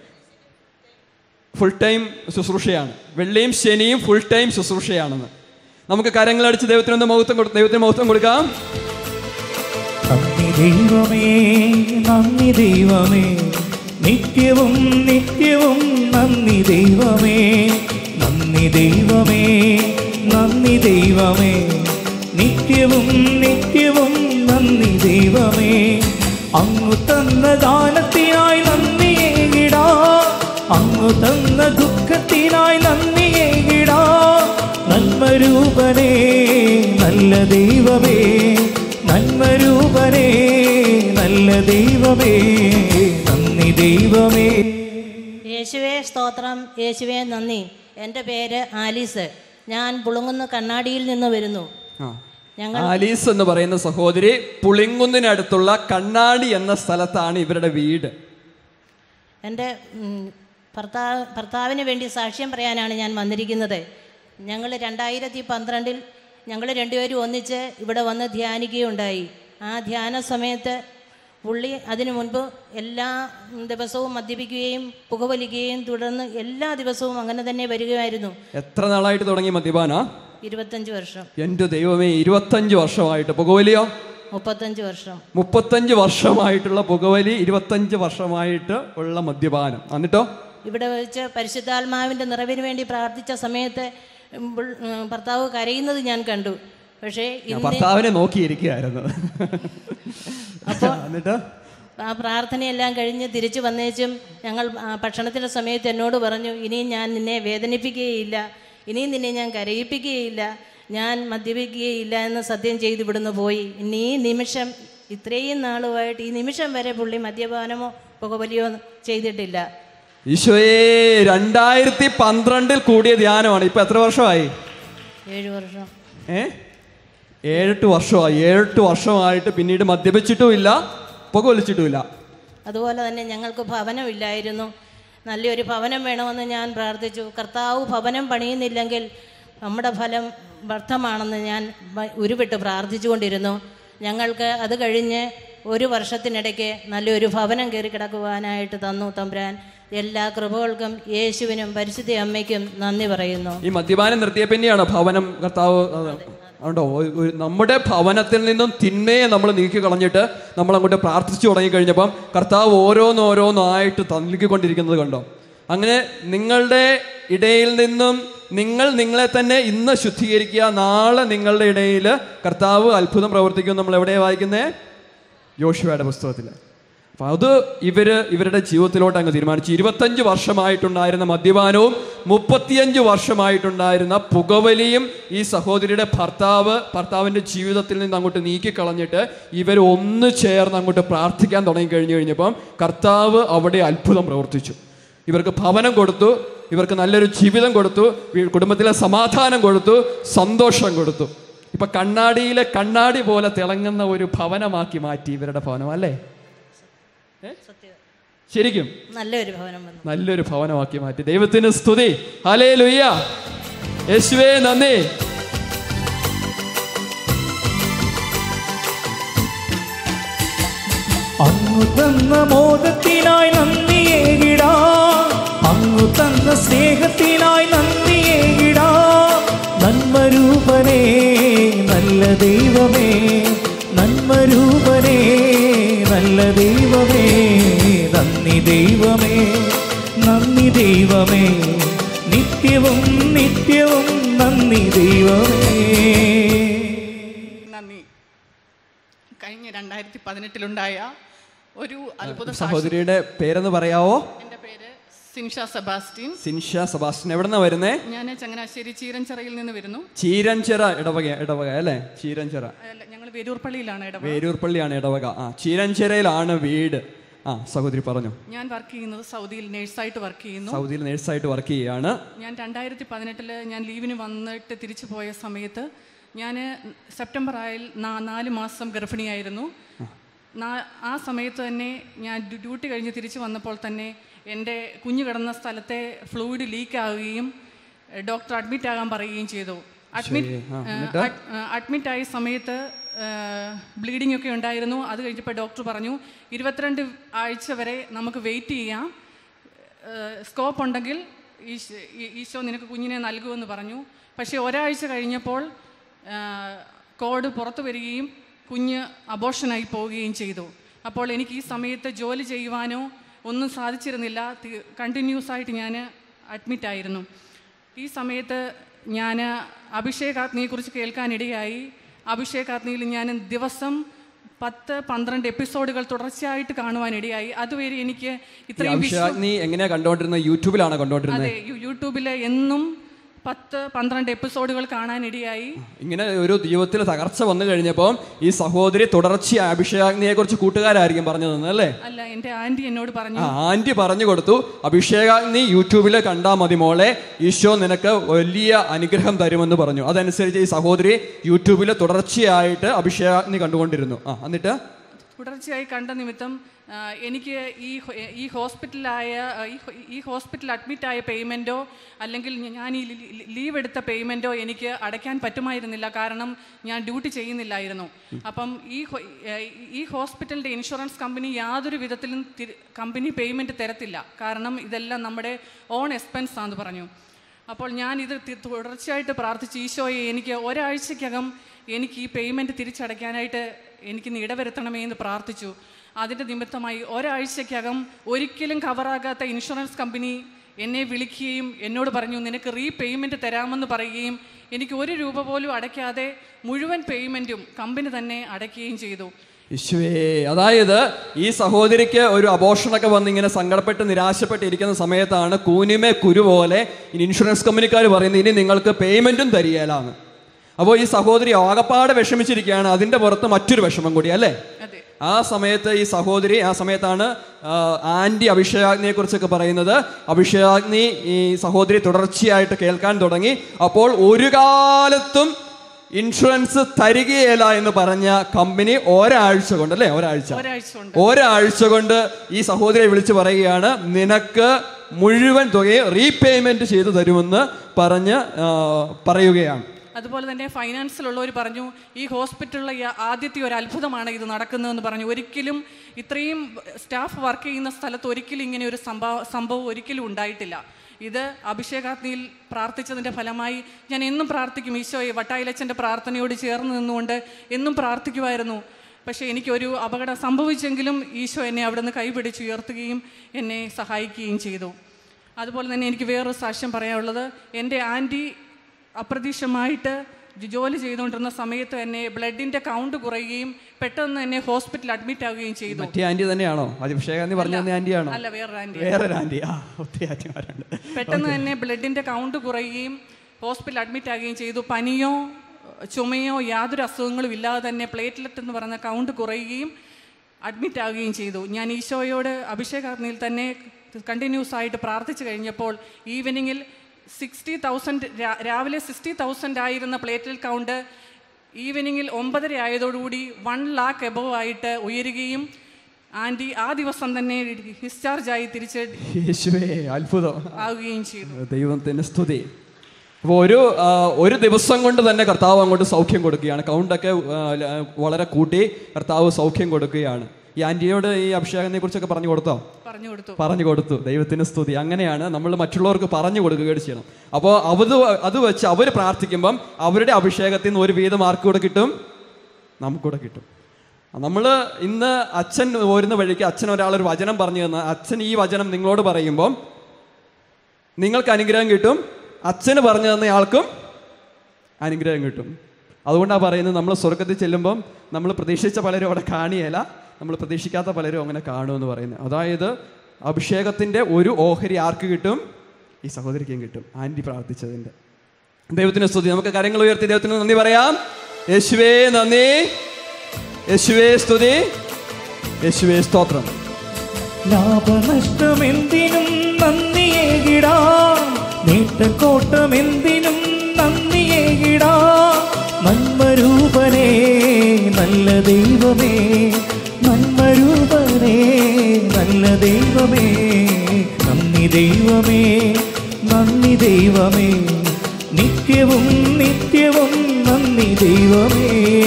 ഫുൾ ടൈം ശുശ്രൂഷയാണ്. വെള്ളിയും ശനിയും ഫുൾ ടൈം ശുശ്രൂഷയാണെന്ന്. നമുക്ക് കരങ്ങളടിച്ച് ദൈവത്തിനൊന്ന് മഹത്വം കൊടു ദൈവത്തിന് മഹത്വം കൊടുക്കാം. നന്ദി ദൈവമേ, നന്ദി ദൈവമേ, നിത്യവും നിത്യവും നന്ദി ദൈവമേ, നന്ദി ദൈവമേ, നന്ദി ദൈവമേ, നിത്യവും നിത്യവും നന്ദി ദൈവമേ. അങ്ങു തന്ന ദാനത്തിനായി നന്ദിയേകിടാ, അങ്ങു തന്ന ദുഃഖത്തിനായി നന്ദിയേകിടാ. നന്മരൂപനേ നല്ല ദൈവമേ, നന്മരൂപനേ നല്ല ദൈവമേ, നന്ദി ദൈവമേ. യേശുവേ സ്തോത്രം, യേശുവേ നന്ദി. എൻ്റെ പേര് ആലീസ്. ഞാൻ പുളുങ്ങുന്ന കണ്ണാടിയിൽ നിന്ന് വരുന്നു. ഞങ്ങൾ ആലീസ് എന്ന് പറയുന്ന സഹോദരി പുളിങ്കുന്നിനടുത്തുള്ള കണ്ണാടി എന്ന സ്ഥലത്താണ് ഇവരുടെ വീട്. എൻ്റെ ഭർത്താവ് ഭർത്താവിന് വേണ്ടി സാക്ഷ്യം പറയാനാണ് ഞാൻ വന്നിരിക്കുന്നത്. ഞങ്ങൾ രണ്ടായിരത്തി പന്ത്രണ്ടിൽ ഞങ്ങൾ രണ്ടുപേരും ഒന്നിച്ച് ഇവിടെ വന്ന് ധ്യാനിക്കുകയുണ്ടായി. ആ ധ്യാന സമയത്ത് പുള്ളി അതിനു മുൻപ് എല്ലാ ദിവസവും മദ്യപിക്കുകയും പുകവലിക്കുകയും തുടർന്ന് എല്ലാ ദിവസവും അങ്ങനെ തന്നെ വരികയായിരുന്നു. എത്ര നാളായിട്ട് തുടങ്ങി മദ്യപാന? ഇരുപത്തഞ്ച് വർഷം. എൻ്റെ ദൈവമേ, ഇരുപത്തഞ്ച് വർഷമായിട്ട്. പുകവലിയോ? മുപ്പത്തഞ്ച് വർഷം. മുപ്പത്തഞ്ച് വർഷമായിട്ടുള്ള പുകവലി, ഇരുപത്തഞ്ച് വർഷമായിട്ട് ഉള്ള മദ്യപാനം. എന്നിട്ടോ ഇവിടെ വെച്ച് പരിശുദ്ധാത്മാവിൻ്റെ നിറവിന് വേണ്ടി പ്രാർത്ഥിച്ച സമയത്ത് ഭർത്താവ് കരയുന്നത് ഞാൻ കണ്ടു. പക്ഷേ ഭർത്താവിനെ നോക്കിയിരിക്കുകയായിരുന്നു. അപ്പോൾ എന്നിട്ട് ആ പ്രാർത്ഥനയെല്ലാം കഴിഞ്ഞ് തിരിച്ചു വന്നേച്ചും ഞങ്ങൾ ഭക്ഷണത്തിൻ്റെ സമയത്ത് എന്നോട് പറഞ്ഞു, ഇനിയും ഞാൻ നിന്നെ വേദനിപ്പിക്കുകയില്ല, ഇനിയും നിന്നെ ഞാൻ കരയിപ്പിക്കുകയില്ല, ഞാൻ മദ്യപിക്കുകയില്ല എന്ന് സത്യം ചെയ്ത് ഇവിടുന്ന് പോയി. ഇനി ഈ നിമിഷം, ഇത്രയും നാളുമായിട്ട് ഈ നിമിഷം വരെ പുള്ളി മദ്യപാനമോ പുകവലിയോ ചെയ്തിട്ടില്ല. ഈശോയെ, രണ്ടായിരത്തി പന്ത്രണ്ടിൽ കൂടിയ ധ്യാനമാണ്. ഇപ്പൊ എത്ര വർഷമായി? ഏഴ് വർഷം. ഏ ഏഴെട്ട് വർഷമായി. ഏഴെട്ട് വർഷമായിട്ട് പിന്നീട് മദ്യപിച്ചിട്ടുമില്ല, പുകവലിച്ചിട്ടുമില്ല. അതുപോലെ തന്നെ ഞങ്ങൾക്ക് ഭവനമില്ലായിരുന്നു. നല്ലൊരു ഭവനം വേണമെന്ന് ഞാൻ പ്രാർത്ഥിച്ചു. കർത്താവ് ഭവനം പണിയുന്നില്ലെങ്കിൽ നമ്മുടെ ഫലം വ്യർത്ഥമാണെന്ന് ഞാൻ ഉരുവിട്ട് പ്രാർത്ഥിച്ചുകൊണ്ടിരുന്നു. ഞങ്ങൾക്ക് അത് കഴിഞ്ഞ് ഒരു വർഷത്തിനിടയ്ക്ക് നല്ലൊരു ഭവനം കയറി കിടക്കുവാനായിട്ട് തന്നു തമ്പുരാൻ. എല്ലാ കൃപകൾക്കും യേശുവിനും പരിശുദ്ധ അമ്മയ്ക്കും നന്ദി പറയുന്നു. ഈ മദ്യപാനം നിർത്തിയ പിന്നെയാണോ ഭവനം കർത്താവ്? ഉണ്ടോ? നമ്മുടെ ഭവനത്തിൽ നിന്നും തിന്മയെ നമ്മൾ നീക്കി കളഞ്ഞിട്ട് നമ്മൾ അങ്ങോട്ട് പ്രാർത്ഥിച്ചു തുടങ്ങിക്കഴിഞ്ഞപ്പം കർത്താവ് ഓരോന്നോരോന്നായിട്ട് നൽകിക്കൊണ്ടിരിക്കുന്നത് കണ്ടോ? അങ്ങനെ നിങ്ങളുടെ ഇടയിൽ നിന്നും നിങ്ങൾ നിങ്ങളെ തന്നെ ഇന്ന് ശുദ്ധീകരിക്കുക, നാളെ നിങ്ങളുടെ ഇടയിൽ കർത്താവ് അത്ഭുതം പ്രവർത്തിക്കും. നമ്മൾ എവിടെയാണ് വായിക്കുന്നത്? യോശുവയുടെ പുസ്തകത്തിൽ. അപ്പം അത് ഇവര് ഇവരുടെ ജീവിതത്തിലോട്ട് അങ്ങ് തീരുമാനിച്ചു. ഇരുപത്തഞ്ച് വർഷമായിട്ടുണ്ടായിരുന്ന മദ്യപാനവും മുപ്പത്തിയഞ്ച് വർഷമായിട്ടുണ്ടായിരുന്ന പുകവലിയും ഈ സഹോദരിയുടെ ഭർത്താവ് ഭർത്താവിൻ്റെ ജീവിതത്തിൽ നിന്ന് അങ്ങോട്ട് നീക്കിക്കളഞ്ഞിട്ട് ഇവർ ഒന്ന് ചേർന്ന് അങ്ങോട്ട് പ്രാർത്ഥിക്കാൻ തുടങ്ങി കഴിഞ്ഞു കഴിഞ്ഞപ്പം കർത്താവ് അവിടെ അത്ഭുതം പ്രവർത്തിച്ചു. ഇവർക്ക് ഭവനം കൊടുത്തു, ഇവർക്ക് നല്ലൊരു ജീവിതം കൊടുത്തു, കുടുംബത്തിലെ സമാധാനം കൊടുത്തു, സന്തോഷം കൊടുത്തു. ഇപ്പൊ കണ്ണാടിയിലെ കണ്ണാടി പോലെ തിളങ്ങുന്ന ഒരു ഭവനമാക്കി മാറ്റി ഇവരുടെ ഭവനം, അല്ലേ? ശരിക്കും നല്ലൊരു ഭവനം, നല്ലൊരു ഭവനമാക്കി മാറ്റി. ദൈവത്തിന് സ്തുതി. ഹല്ലേലൂയ. യേശുവേ നന്ദി. അങ്ങു തന്ന മോദത്തിനായി നന്ദിയേകിടാ, അങ്ങു തന്ന സ്നേഹത്തിനായി നന്ദിയേകിടാ. നന്മരൂപനേ നല്ല ദൈവമേ, നന്മരൂപനേ നല്ല ദൈവമേ, നന്ദി ദൈവമേ, നന്ദി ദൈവമേ, നിത്യവും നിത്യവും നന്ദി ദൈവമേ. നന്ദി. കഴിഞ്ഞ രണ്ടായിരത്തി പതിനെട്ടിലുണ്ടായ ഒരു അത്ഭുത. സഹോദരിയുടെ പേരെന്ന് പറയാവോ? എൻ്റെ പേര് സിൻഷ സെബാസ്റ്റ്യൻ. സിൻഷ സെബാസ്റ്റ്യൻ. എവിടെന്നാ വരുന്നേ? ഞാൻ ചങ്ങനാശ്ശേരി ചീരഞ്ചിറയിൽ നിന്ന് വരുന്നു. ചീരഞ്ചിറ ഇടവക ഇടവക അല്ലേ? ചീരഞ്ചിറ. ഞങ്ങൾ വേരൂർപ്പള്ളിയിലാണ് ഇടവക. വേരൂർപ്പള്ളിയാണ് ഇടവക. ആ, ചീരഞ്ചിറയിലാണ് വീട്. ആ, സഹോദരി പറഞ്ഞു. ഞാൻ വർക്ക് ചെയ്യുന്നത് സൗദിയിൽ നേഴ്സായിട്ട് വർക്ക് ചെയ്യുന്നു. സൗദിയിൽ നേഴ്സായിട്ട് വർക്ക് ചെയ്യുകയാണ്. ഞാൻ രണ്ടായിരത്തി പതിനെട്ടില് ഞാൻ ലീവിന് വന്നിട്ട് തിരിച്ചു പോയ സമയത്ത് ഞാൻ സെപ്റ്റംബർ ആയിൽ നാല് മാസം ഗർഭിണിയായിരുന്നു. ആ സമയത്ത് തന്നെ ഞാൻ ഡ്യൂട്ടി കഴിഞ്ഞ് തിരിച്ചു വന്നപ്പോൾ തന്നെ എൻ്റെ കുഞ്ഞു കിടന്ന സ്ഥലത്തെ ഫ്ലൂയിഡ് ലീക്ക് ആവുകയും ഡോക്ടർ അഡ്മിറ്റ് ആകാൻ പറയുകയും ചെയ്തു. അഡ്മിറ്റ് അഡ്മിറ്റായ സമയത്ത് ബ്ലീഡിംഗ് ഒക്കെ ഉണ്ടായിരുന്നു. അത് കഴിഞ്ഞപ്പോൾ ഡോക്ടർ പറഞ്ഞു ഇരുപത്തിരണ്ട് ആഴ്ച വരെ നമുക്ക് വെയിറ്റ് ചെയ്യാം, സ്കോപ്പ് ഉണ്ടെങ്കിൽ ഈശോ നിനക്ക് കുഞ്ഞിനെ നൽകുമെന്ന് പറഞ്ഞു. പക്ഷേ ഒരാഴ്ച കഴിഞ്ഞപ്പോൾ കോഡ് പുറത്തു വരികയും കുഞ്ഞ് അബോർഷനായി പോവുകയും ചെയ്തു. അപ്പോൾ എനിക്ക് ഈ സമയത്ത് ജോലി ചെയ്യുവാനോ ഒന്നും സാധിച്ചിരുന്നില്ല. കണ്ടിന്യൂസ് ആയിട്ട് ഞാൻ അഡ്മിറ്റായിരുന്നു. ഈ സമയത്ത് ഞാൻ അഭിഷേകാഗ്നിയെക്കുറിച്ച് കേൾക്കാനിടയായി. അഭിഷേകാഗ്നിയിൽ ഞാൻ ദിവസം പത്ത് പന്ത്രണ്ട് എപ്പിസോഡുകൾ തുടർച്ചയായിട്ട് കാണുവാനിടയായി. അതുവരെ എനിക്ക് ഇത്രയും എങ്ങനെയാ കണ്ടോണ്ടിരുന്നത്? യൂട്യൂബിലാണ് കണ്ടോണ്ടിരുന്നത്? അതെ, യൂട്യൂബിൽ എന്നും പത്ത് പന്ത്രണ്ട് എപ്പിസോഡുകൾ കാണാനിടയായി. ഇങ്ങനെ ഒരു ജീവിതത്തിൽ തകർച്ച വന്നു കഴിഞ്ഞപ്പോൾ ഈ സഹോദരി തുടർച്ചയായ അഭിഷേകാഗ്നിയെ കുറിച്ച് കൂട്ടുകാരായിരിക്കും പറഞ്ഞു തന്നെ, അല്ലേ? അല്ല, എൻ്റെ ആന്റി എന്നോട് പറഞ്ഞു. ആന്റി പറഞ്ഞു കൊടുത്തു, അഭിഷേകാഗ്നി യൂട്യൂബിൽ കണ്ടാൽ മതി മോളെ, ഈശോ നിനക്ക് വലിയ അനുഗ്രഹം തരുമെന്ന് പറഞ്ഞു. അതനുസരിച്ച് ഈ സഹോദരി യൂട്യൂബിൽ തുടർച്ചയായിട്ട് അഭിഷേകാഗ്നി കണ്ടുകൊണ്ടിരുന്നു. ആ, എന്നിട്ട് തുടർച്ചയായി കണ്ട നിമിത്തം എനിക്ക് ഈ ഈ ഹോസ്പിറ്റലായ ഈ ഹോസ്പിറ്റൽ അഡ്മിറ്റായ പേയ്മെൻറ്റോ അല്ലെങ്കിൽ ഞാൻ ഈ ലീവ് എടുത്ത പേയ്മെൻറ്റോ എനിക്ക് അടയ്ക്കാൻ പറ്റുമായിരുന്നില്ല. കാരണം ഞാൻ ഡ്യൂട്ടി ചെയ്യുന്നില്ലായിരുന്നു. അപ്പം ഈ ഈ ഹോസ്പിറ്റലിൻ്റെ ഇൻഷുറൻസ് കമ്പനി യാതൊരു വിധത്തിലും കമ്പനി പേയ്മെൻറ്റ് തരത്തില്ല. കാരണം ഇതെല്ലാം നമ്മുടെ ഓൺ എക്സ്പെൻസ് ആണെന്ന് പറഞ്ഞു. അപ്പോൾ ഞാനിത് തുടർച്ചയായിട്ട് പ്രാർത്ഥിച്ച്, ഈശോയെ എനിക്ക് ഒരാഴ്ചക്കകം എനിക്ക് ഈ പേയ്മെൻറ്റ് തിരിച്ചടയ്ക്കാനായിട്ട് എനിക്ക് ഇടവരുത്തണമേ എന്ന് പ്രാർത്ഥിച്ചു. അതിൻ്റെ നിമിത്തമായി ഒരാഴ്ചക്കകം ഒരിക്കലും കവറാകാത്ത ഇൻഷുറൻസ് കമ്പനി എന്നെ വിളിക്കുകയും എന്നോട് പറഞ്ഞു, നിനക്ക് റീപേയ്മെൻറ്റ് തരാമെന്ന് പറയുകയും എനിക്ക് ഒരു രൂപ പോലും അടയ്ക്കാതെ മുഴുവൻ പേയ്മെൻറ്റും കമ്പനി തന്നെ അടയ്ക്കുകയും ചെയ്തു. യേശുവേ, അതായത് ഈ സഹോദരിക്ക് ഒരു അബോഷണൊക്കെ വന്ന് ഇങ്ങനെ സങ്കടപ്പെട്ട് നിരാശപ്പെട്ടിരിക്കുന്ന സമയത്താണ് കൂനിമേ കുരു പോലെ ഇൻഷുറൻസ് കമ്പനിക്കാർ പറയുന്നത് ഇനി നിങ്ങൾക്ക് പേയ്മെൻറ്റും തരികയില്ലാന്ന്. അപ്പോൾ ഈ സഹോദരി ആകപ്പാടെ വിഷമിച്ചിരിക്കുകയാണ്. അതിൻ്റെ പുറത്ത് മറ്റൊരു വിഷമം കൂടി അല്ലേ? ആ സമയത്ത് ഈ സഹോദരി ആ സമയത്താണ് ആൻറ്റി അഭിഷേകാഗ്നിയെ കുറിച്ചൊക്കെ പറയുന്നത്. അഭിഷേകാഗ്നി ഈ സഹോദരി തുടർച്ചയായിട്ട് കേൾക്കാൻ തുടങ്ങി. അപ്പോൾ ഒരു കാലത്തും ഇൻഷുറൻസ് തരികയില്ല എന്ന് പറഞ്ഞ കമ്പനി ഒരാഴ്ച കൊണ്ട് അല്ലേ ഒരാഴ്ച ഒരാഴ്ച കൊണ്ട് ഈ സഹോദരിയെ വിളിച്ച് പറയുകയാണ്, നിനക്ക് മുഴുവൻ തുകയും റീപേയ്മെന്റ് ചെയ്തു തരുമെന്ന് പറഞ്ഞ് പറയുകയാണ്. അതുപോലെ തന്നെ ഫൈനാൻസിലുള്ളവർ പറഞ്ഞു, ഈ ഹോസ്പിറ്റലിലെ ആദ്യത്തെ ഒരു അത്ഭുതമാണ് ഇത് നടക്കുന്നതെന്ന് പറഞ്ഞു. ഒരിക്കലും ഇത്രയും സ്റ്റാഫ് വർക്ക് ചെയ്യുന്ന സ്ഥലത്ത് ഒരിക്കലും ഇങ്ങനെ ഒരു സംഭവ സംഭവം ഒരിക്കലും ഉണ്ടായിട്ടില്ല. ഇത് അഭിഷേകാഗ്നിയിൽ പ്രാർത്ഥിച്ചതിൻ്റെ ഫലമായി ഞാൻ എന്നും പ്രാർത്ഥിക്കും. ഈശോയെ, വട്ടായിലച്ചൻ്റെ പ്രാർത്ഥനയോട് ചേർന്ന് നിന്നുകൊണ്ട് എന്നും പ്രാർത്ഥിക്കുമായിരുന്നു. പക്ഷേ എനിക്കൊരു അപകടം സംഭവിച്ചെങ്കിലും ഈശോ എന്നെ അവിടെ നിന്ന് കൈപിടിച്ചുയർത്തുകയും എന്നെ സഹായിക്കുകയും ചെയ്തു. അതുപോലെ തന്നെ എനിക്ക് വേറൊരു സാക്ഷ്യം പറയാനുള്ളത്, എൻ്റെ ആൻറ്റി അപ്രതീക്ഷിതമായിട്ട് ജോലി ചെയ്തുകൊണ്ടിരുന്ന സമയത്ത് തന്നെ ബ്ലഡിൻ്റെ കൗണ്ട് കുറയുകയും പെട്ടെന്ന് തന്നെ ഹോസ്പിറ്റലിൽ അഡ്മിറ്റ് ആവുകയും ചെയ്തു. തന്നെയാണോ അല്ല, വേറൊരു ആൻറ്റി. പെട്ടെന്ന് തന്നെ ബ്ലഡിൻ്റെ കൗണ്ട് കുറയുകയും ഹോസ്പിറ്റലിൽ അഡ്മിറ്റ് ആവുകയും ചെയ്തു. പനിയോ ചുമയോ യാതൊരു അസുഖങ്ങളും ഇല്ലാതെ തന്നെ പ്ലേറ്റ്ലെറ്റ് എന്ന് പറയുന്ന കൗണ്ട് കുറയുകയും അഡ്മിറ്റ് ആവുകയും ചെയ്തു. ഞാൻ ഈശോയോട് അഭിഷേകാഗ്നിയിൽ തന്നെ കണ്ടിന്യൂസ് ആയിട്ട് പ്രാർത്ഥിച്ചു കഴിഞ്ഞപ്പോൾ ഈവനിങ്ങിൽ സിക്സ്റ്റി തൗസൻഡ് രാവിലെ സിക്സ്റ്റി തൗസൻഡ് ആയിരുന്ന പ്ലേറ്റ്ലെറ്റ് കൗണ്ട് ഈവനിങ്ങിൽ ഒമ്പതര ആയതോടുകൂടി വൺ ലാക്ക് എബവ് ആയിട്ട് ഉയരുകയും ആൻറ്റി ആ ദിവസം തന്നെ ഡിസ്ചാർജായി തിരിച്ച് അത്ഭുതം ആവുകയും ചെയ്തു. ദൈവത്തിന് സ്തുതി. അപ്പോൾ ഒരു ഒരു ദിവസം കൊണ്ട് തന്നെ കർത്താവ് അങ്ങോട്ട് സൗഖ്യം കൊടുക്കുകയാണ്. കൗണ്ടൊക്കെ വളരെ കൂട്ടി കർത്താവ് സൗഖ്യം കൊടുക്കുകയാണ്. ഈ ആൻറ്റിയോട് ഈ അഭിഷേകത്തെ കുറിച്ചൊക്കെ പറഞ്ഞു കൊടുത്തോ? പറഞ്ഞു കൊടുത്തു. ദൈവത്തിന് സ്തുതി. അങ്ങനെയാണ് നമ്മൾ മറ്റുള്ളവർക്ക് പറഞ്ഞു കൊടുക്കുകയും ചെയ്യണം. അപ്പോൾ അത് അത് വെച്ച് അവർ പ്രാർത്ഥിക്കുമ്പം അവരുടെ അഭിഷേകത്തിൽ നിന്ന് ഒരു വീതം ആർക്ക് കൂടെ കിട്ടും? നമുക്കൂടെ കിട്ടും. നമ്മൾ ഇന്ന് അച്ഛൻ പോരുന്ന വഴിക്ക് അച്ഛൻ ഒരാളൊരു വചനം പറഞ്ഞു തന്ന അച്ഛൻ ഈ വചനം നിങ്ങളോട് പറയുമ്പം നിങ്ങൾക്ക് അനുഗ്രഹം കിട്ടും, അച്ഛന് പറഞ്ഞു തന്നയാൾക്കും അനുഗ്രഹം കിട്ടും. അതുകൊണ്ടാണ് പറയുന്നത്, നമ്മൾ സ്വർഗത്തിൽ ചെല്ലുമ്പം നമ്മൾ പ്രതീക്ഷിച്ച പലരും അവിടെ കാണിയല്ല, നമ്മൾ പ്രതീക്ഷിക്കാത്ത പലരും അങ്ങനെ കാണുമെന്ന് പറയുന്നത്. അതായത് അഭിഷേകത്തിൻ്റെ ഒരു ഓഹരി ആർക്ക് കിട്ടും? ഈ സഹോദരിക്കും കിട്ടും, ആൻറ്റി പ്രാർത്ഥിച്ചതിൻ്റെ. ദൈവത്തിന് സ്തുതി. നമുക്ക് കരങ്ങൾ ഉയർത്തി ദൈവത്തിന് നന്ദി പറയാം. യേശുവേ നന്ദി, യേശുവേ സ്തുതി, യേശുവേ സ്തോത്രം. ലാഭനഷ്ടമെന്തിനും നന്ദിയേകിടാം, നേട്ടക്കോട്ടമെന്തിനും നന്ദിയേകിടാം. നന്മരൂപനേ നല്ല ദൈവമേ, നന്മരൂപനേ നല്ല ദൈവമേ, നന്ദി ദൈവമേ, നന്ദി ദൈവമേ, നിത്യവും നിത്യവും നന്ദി ദൈവമേ.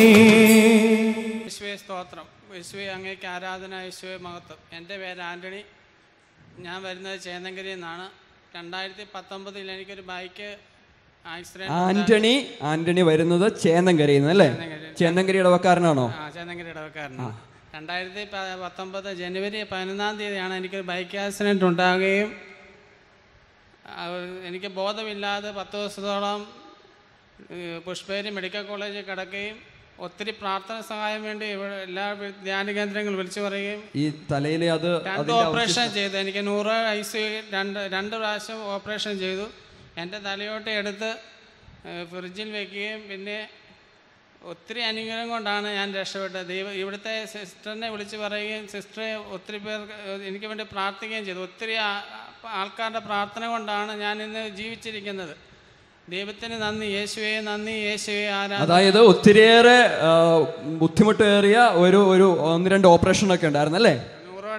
യേശുവേ സ്തോത്രം, യേശുവേ അങ്ങേക്ക് ആരാധന, യേശുവേ മഹത്വം. എൻ്റെ പേര് ആൻ്റണി, ഞാൻ വരുന്നത് ചേന്നങ്കരിയിൽ നിന്നാണ്. രണ്ടായിരത്തി പത്തൊമ്പതിൽ എനിക്കൊരു ബൈക്ക് ആക്സിഡന്റ്. ആന്റണി ആന്റണി വരുന്നത് ചേന്നങ്കരിയിൽ നിന്ന് അല്ലേ? ചേന്നങ്കരി ഇടവക്കാരനാണോ? ആ, ചേന്നങ്കരി ഇടവക്കാരനാണ്. രണ്ടായിരത്തി പത്തൊമ്പത് ജനുവരി പതിനൊന്നാം തീയതിയാണ് എനിക്കൊരു ബൈക്ക് ആക്സിഡൻറ്റ് ഉണ്ടാകുകയും എനിക്ക് ബോധമില്ലാതെ പത്ത് ദിവസത്തോളം പുഷ്പേരി മെഡിക്കൽ കോളേജിൽ കിടക്കുകയും ഒത്തിരി പ്രാർത്ഥന സഹായം വേണ്ടി ഇവിടെ എല്ലാ ധ്യാന കേന്ദ്രങ്ങളും വിളിച്ചു പറയുകയും ഈ തലയിലെ അത് രണ്ട് ഓപ്പറേഷൻ ചെയ്തു. എനിക്ക് നൂറ് ഐ സി രണ്ട് രണ്ട് പ്രാവശ്യം ഓപ്പറേഷൻ ചെയ്തു. എൻ്റെ തലയോട്ട് എടുത്ത് ഫ്രിഡ്ജിൽ വയ്ക്കുകയും പിന്നെ ഒത്തിരി അനുഗ്രഹം കൊണ്ടാണ് ഞാൻ രക്ഷപ്പെട്ടത്. ദൈവം ഇവിടുത്തെ സിസ്റ്ററിനെ വിളിച്ച് പറയുകയും സിസ്റ്ററെ ഒത്തിരി പേർ എനിക്ക് വേണ്ടി പ്രാർത്ഥിക്കുകയും ചെയ്തു. ഒത്തിരി ആൾക്കാരുടെ പ്രാർത്ഥന കൊണ്ടാണ് ഞാൻ ഇന്ന് ജീവിച്ചിരിക്കുന്നത്. ദൈവത്തിന് നന്ദി, യേശുവേ നന്ദി, യേശുവേ ആരാധന. അതായത് ഒത്തിരിയേറെ ബുദ്ധിമുട്ടേറിയ ഒരു ഒരു ഒന്ന് രണ്ട് ഓപ്പറേഷൻ ഒക്കെ ഉണ്ടായിരുന്നു അല്ലേ? നൂറ്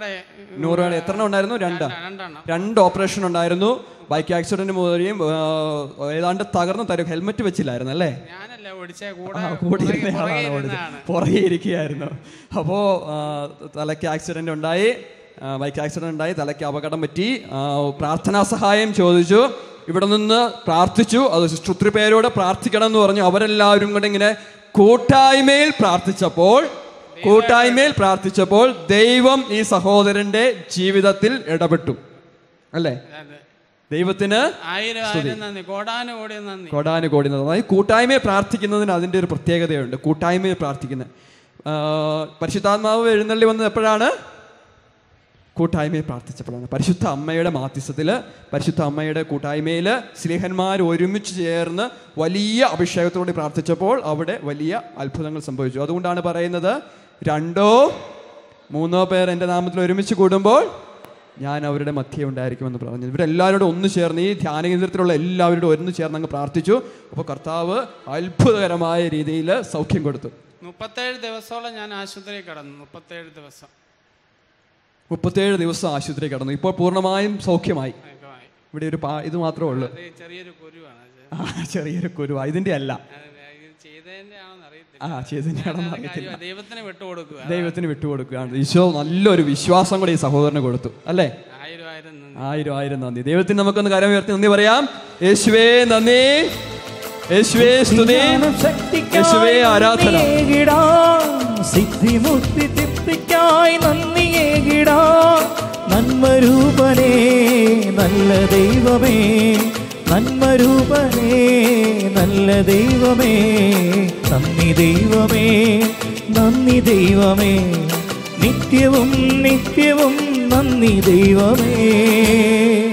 നൂറ് എത്ര എണ്ണം ഉണ്ടായിരുന്നു? രണ്ട് രണ്ട് ഓപ്പറേഷൻ ഉണ്ടായിരുന്നു. ബൈക്ക് ആക്സിഡന്റ് മുതലും ഏതാണ്ട് തകർന്ന് തരും. ഹെൽമെറ്റ് വെച്ചില്ലായിരുന്നു അല്ലേ? കൂടിയിരുന്ന ആളാണ് ഓടിച്ചത്, പുറകെ ഇരിക്കുകയായിരുന്നു. അപ്പോൾ തലയ്ക്ക് ആക്സിഡന്റ് ഉണ്ടായി, ബൈക്ക് ആക്സിഡന്റ് ഉണ്ടായി, തലയ്ക്ക് അപകടം പറ്റി. പ്രാർത്ഥനാ സഹായം ചോദിച്ചു, ഇവിടെ നിന്ന് പ്രാർത്ഥിച്ചു. അത് ഒത്തിരി പേരോട് പ്രാർത്ഥിക്കണം എന്ന് പറഞ്ഞു. അവരെല്ലാവരും കൂടെ ഇങ്ങനെ കൂട്ടായ്മയിൽ പ്രാർത്ഥിച്ചപ്പോൾ കൂട്ടായ്മയിൽ പ്രാർത്ഥിച്ചപ്പോൾ ദൈവം ഈ സഹോദരന്റെ ജീവിതത്തിൽ ഇടപെട്ടു അല്ലേ? ദൈവത്തിന് കോടാനുകോടി നന്ദി. കൂട്ടായ്മയെ പ്രാർത്ഥിക്കുന്നതിന് അതിൻ്റെ ഒരു പ്രത്യേകതയുണ്ട്. കൂട്ടായ്മയെ പ്രാർത്ഥിക്കുന്നത് പരിശുദ്ധാത്മാവ് എഴുന്നള്ളി വന്നത് എപ്പോഴാണ്? കൂട്ടായ്മയെ പ്രാർത്ഥിച്ചപ്പോഴാണ്. പരിശുദ്ധ അമ്മയുടെ മാധ്യസ്ഥത്തിൽ, പരിശുദ്ധ അമ്മയുടെ കൂട്ടായ്മയിൽ സ്നേഹന്മാർ ഒരുമിച്ച് ചേർന്ന് വലിയ അഭിഷേകത്തോടെ പ്രാർത്ഥിച്ചപ്പോൾ അവിടെ വലിയ അത്ഭുതങ്ങൾ സംഭവിച്ചു. അതുകൊണ്ടാണ് പറയുന്നത്, രണ്ടോ മൂന്നോ പേർ എൻ്റെ നാമത്തിൽ ഒരുമിച്ച് കൂടുമ്പോൾ ഞാൻ അവരുടെ മധ്യേ ഉണ്ടായിരിക്കുമെന്ന് പറഞ്ഞു. ഇവരെല്ലാവരോടും ഒന്ന് ചേർന്ന്, ഈ ധ്യാന കേന്ദ്രത്തിലുള്ള എല്ലാവരോടും ഒന്ന് ചേർന്ന് അങ്ങ് പ്രാർത്ഥിച്ചു. അപ്പോൾ കർത്താവ് അത്ഭുതകരമായ രീതിയിൽ സൗഖ്യം കൊടുത്തു. മുപ്പത്തേഴ് ദിവസത്തോളം ഞാൻ ആശുപത്രിയിൽ കിടന്നു. മുപ്പത്തേഴ് ദിവസം മുപ്പത്തേഴ് ദിവസം ആശുപത്രി കിടന്നു. ഇപ്പോൾ പൂർണ്ണമായും സൗഖ്യമായി. ഇവിടെ ഒരു ഇത് മാത്രമേ ഉള്ളൂ, ചെറിയൊരു കുരുവാണ്. ചെറിയൊരു കുരുവാ, ഇതിന്റെ അല്ല. ആ ചെയ്തതിന്റെ ആണെന്ന് അറിയത്തില്ല. ദൈവത്തിന് വിട്ടുകൊടുക്കുക, ദൈവത്തിന് വിട്ടുകൊടുക്കുകയാണ്. ഈശോ നല്ലൊരു വിശ്വാസം കൂടി ഈ സഹോദരന് കൊടുത്തു അല്ലേ? ആയിരം ആയിരം നന്ദി. ദൈവത്തിന് നമുക്കൊന്ന് കരം ഉയർത്തി നന്ദി പറയാം. യേശുവേ നന്ദി, യേശുവേ സ്തുതി, യേശുവേ ആരാധന. സിദ്ധിമുക്തി തൃപ്തിക്കായി നന്ദിയേകിടാ. നന്മരൂപനേ നല്ല ദൈവമേ, നന്മരൂപനേ നല്ല ദൈവമേ, നന്ദി ദൈവമേ, നന്ദി ദൈവമേ, നിത്യവും നിത്യവും നന്ദി ദൈവമേ.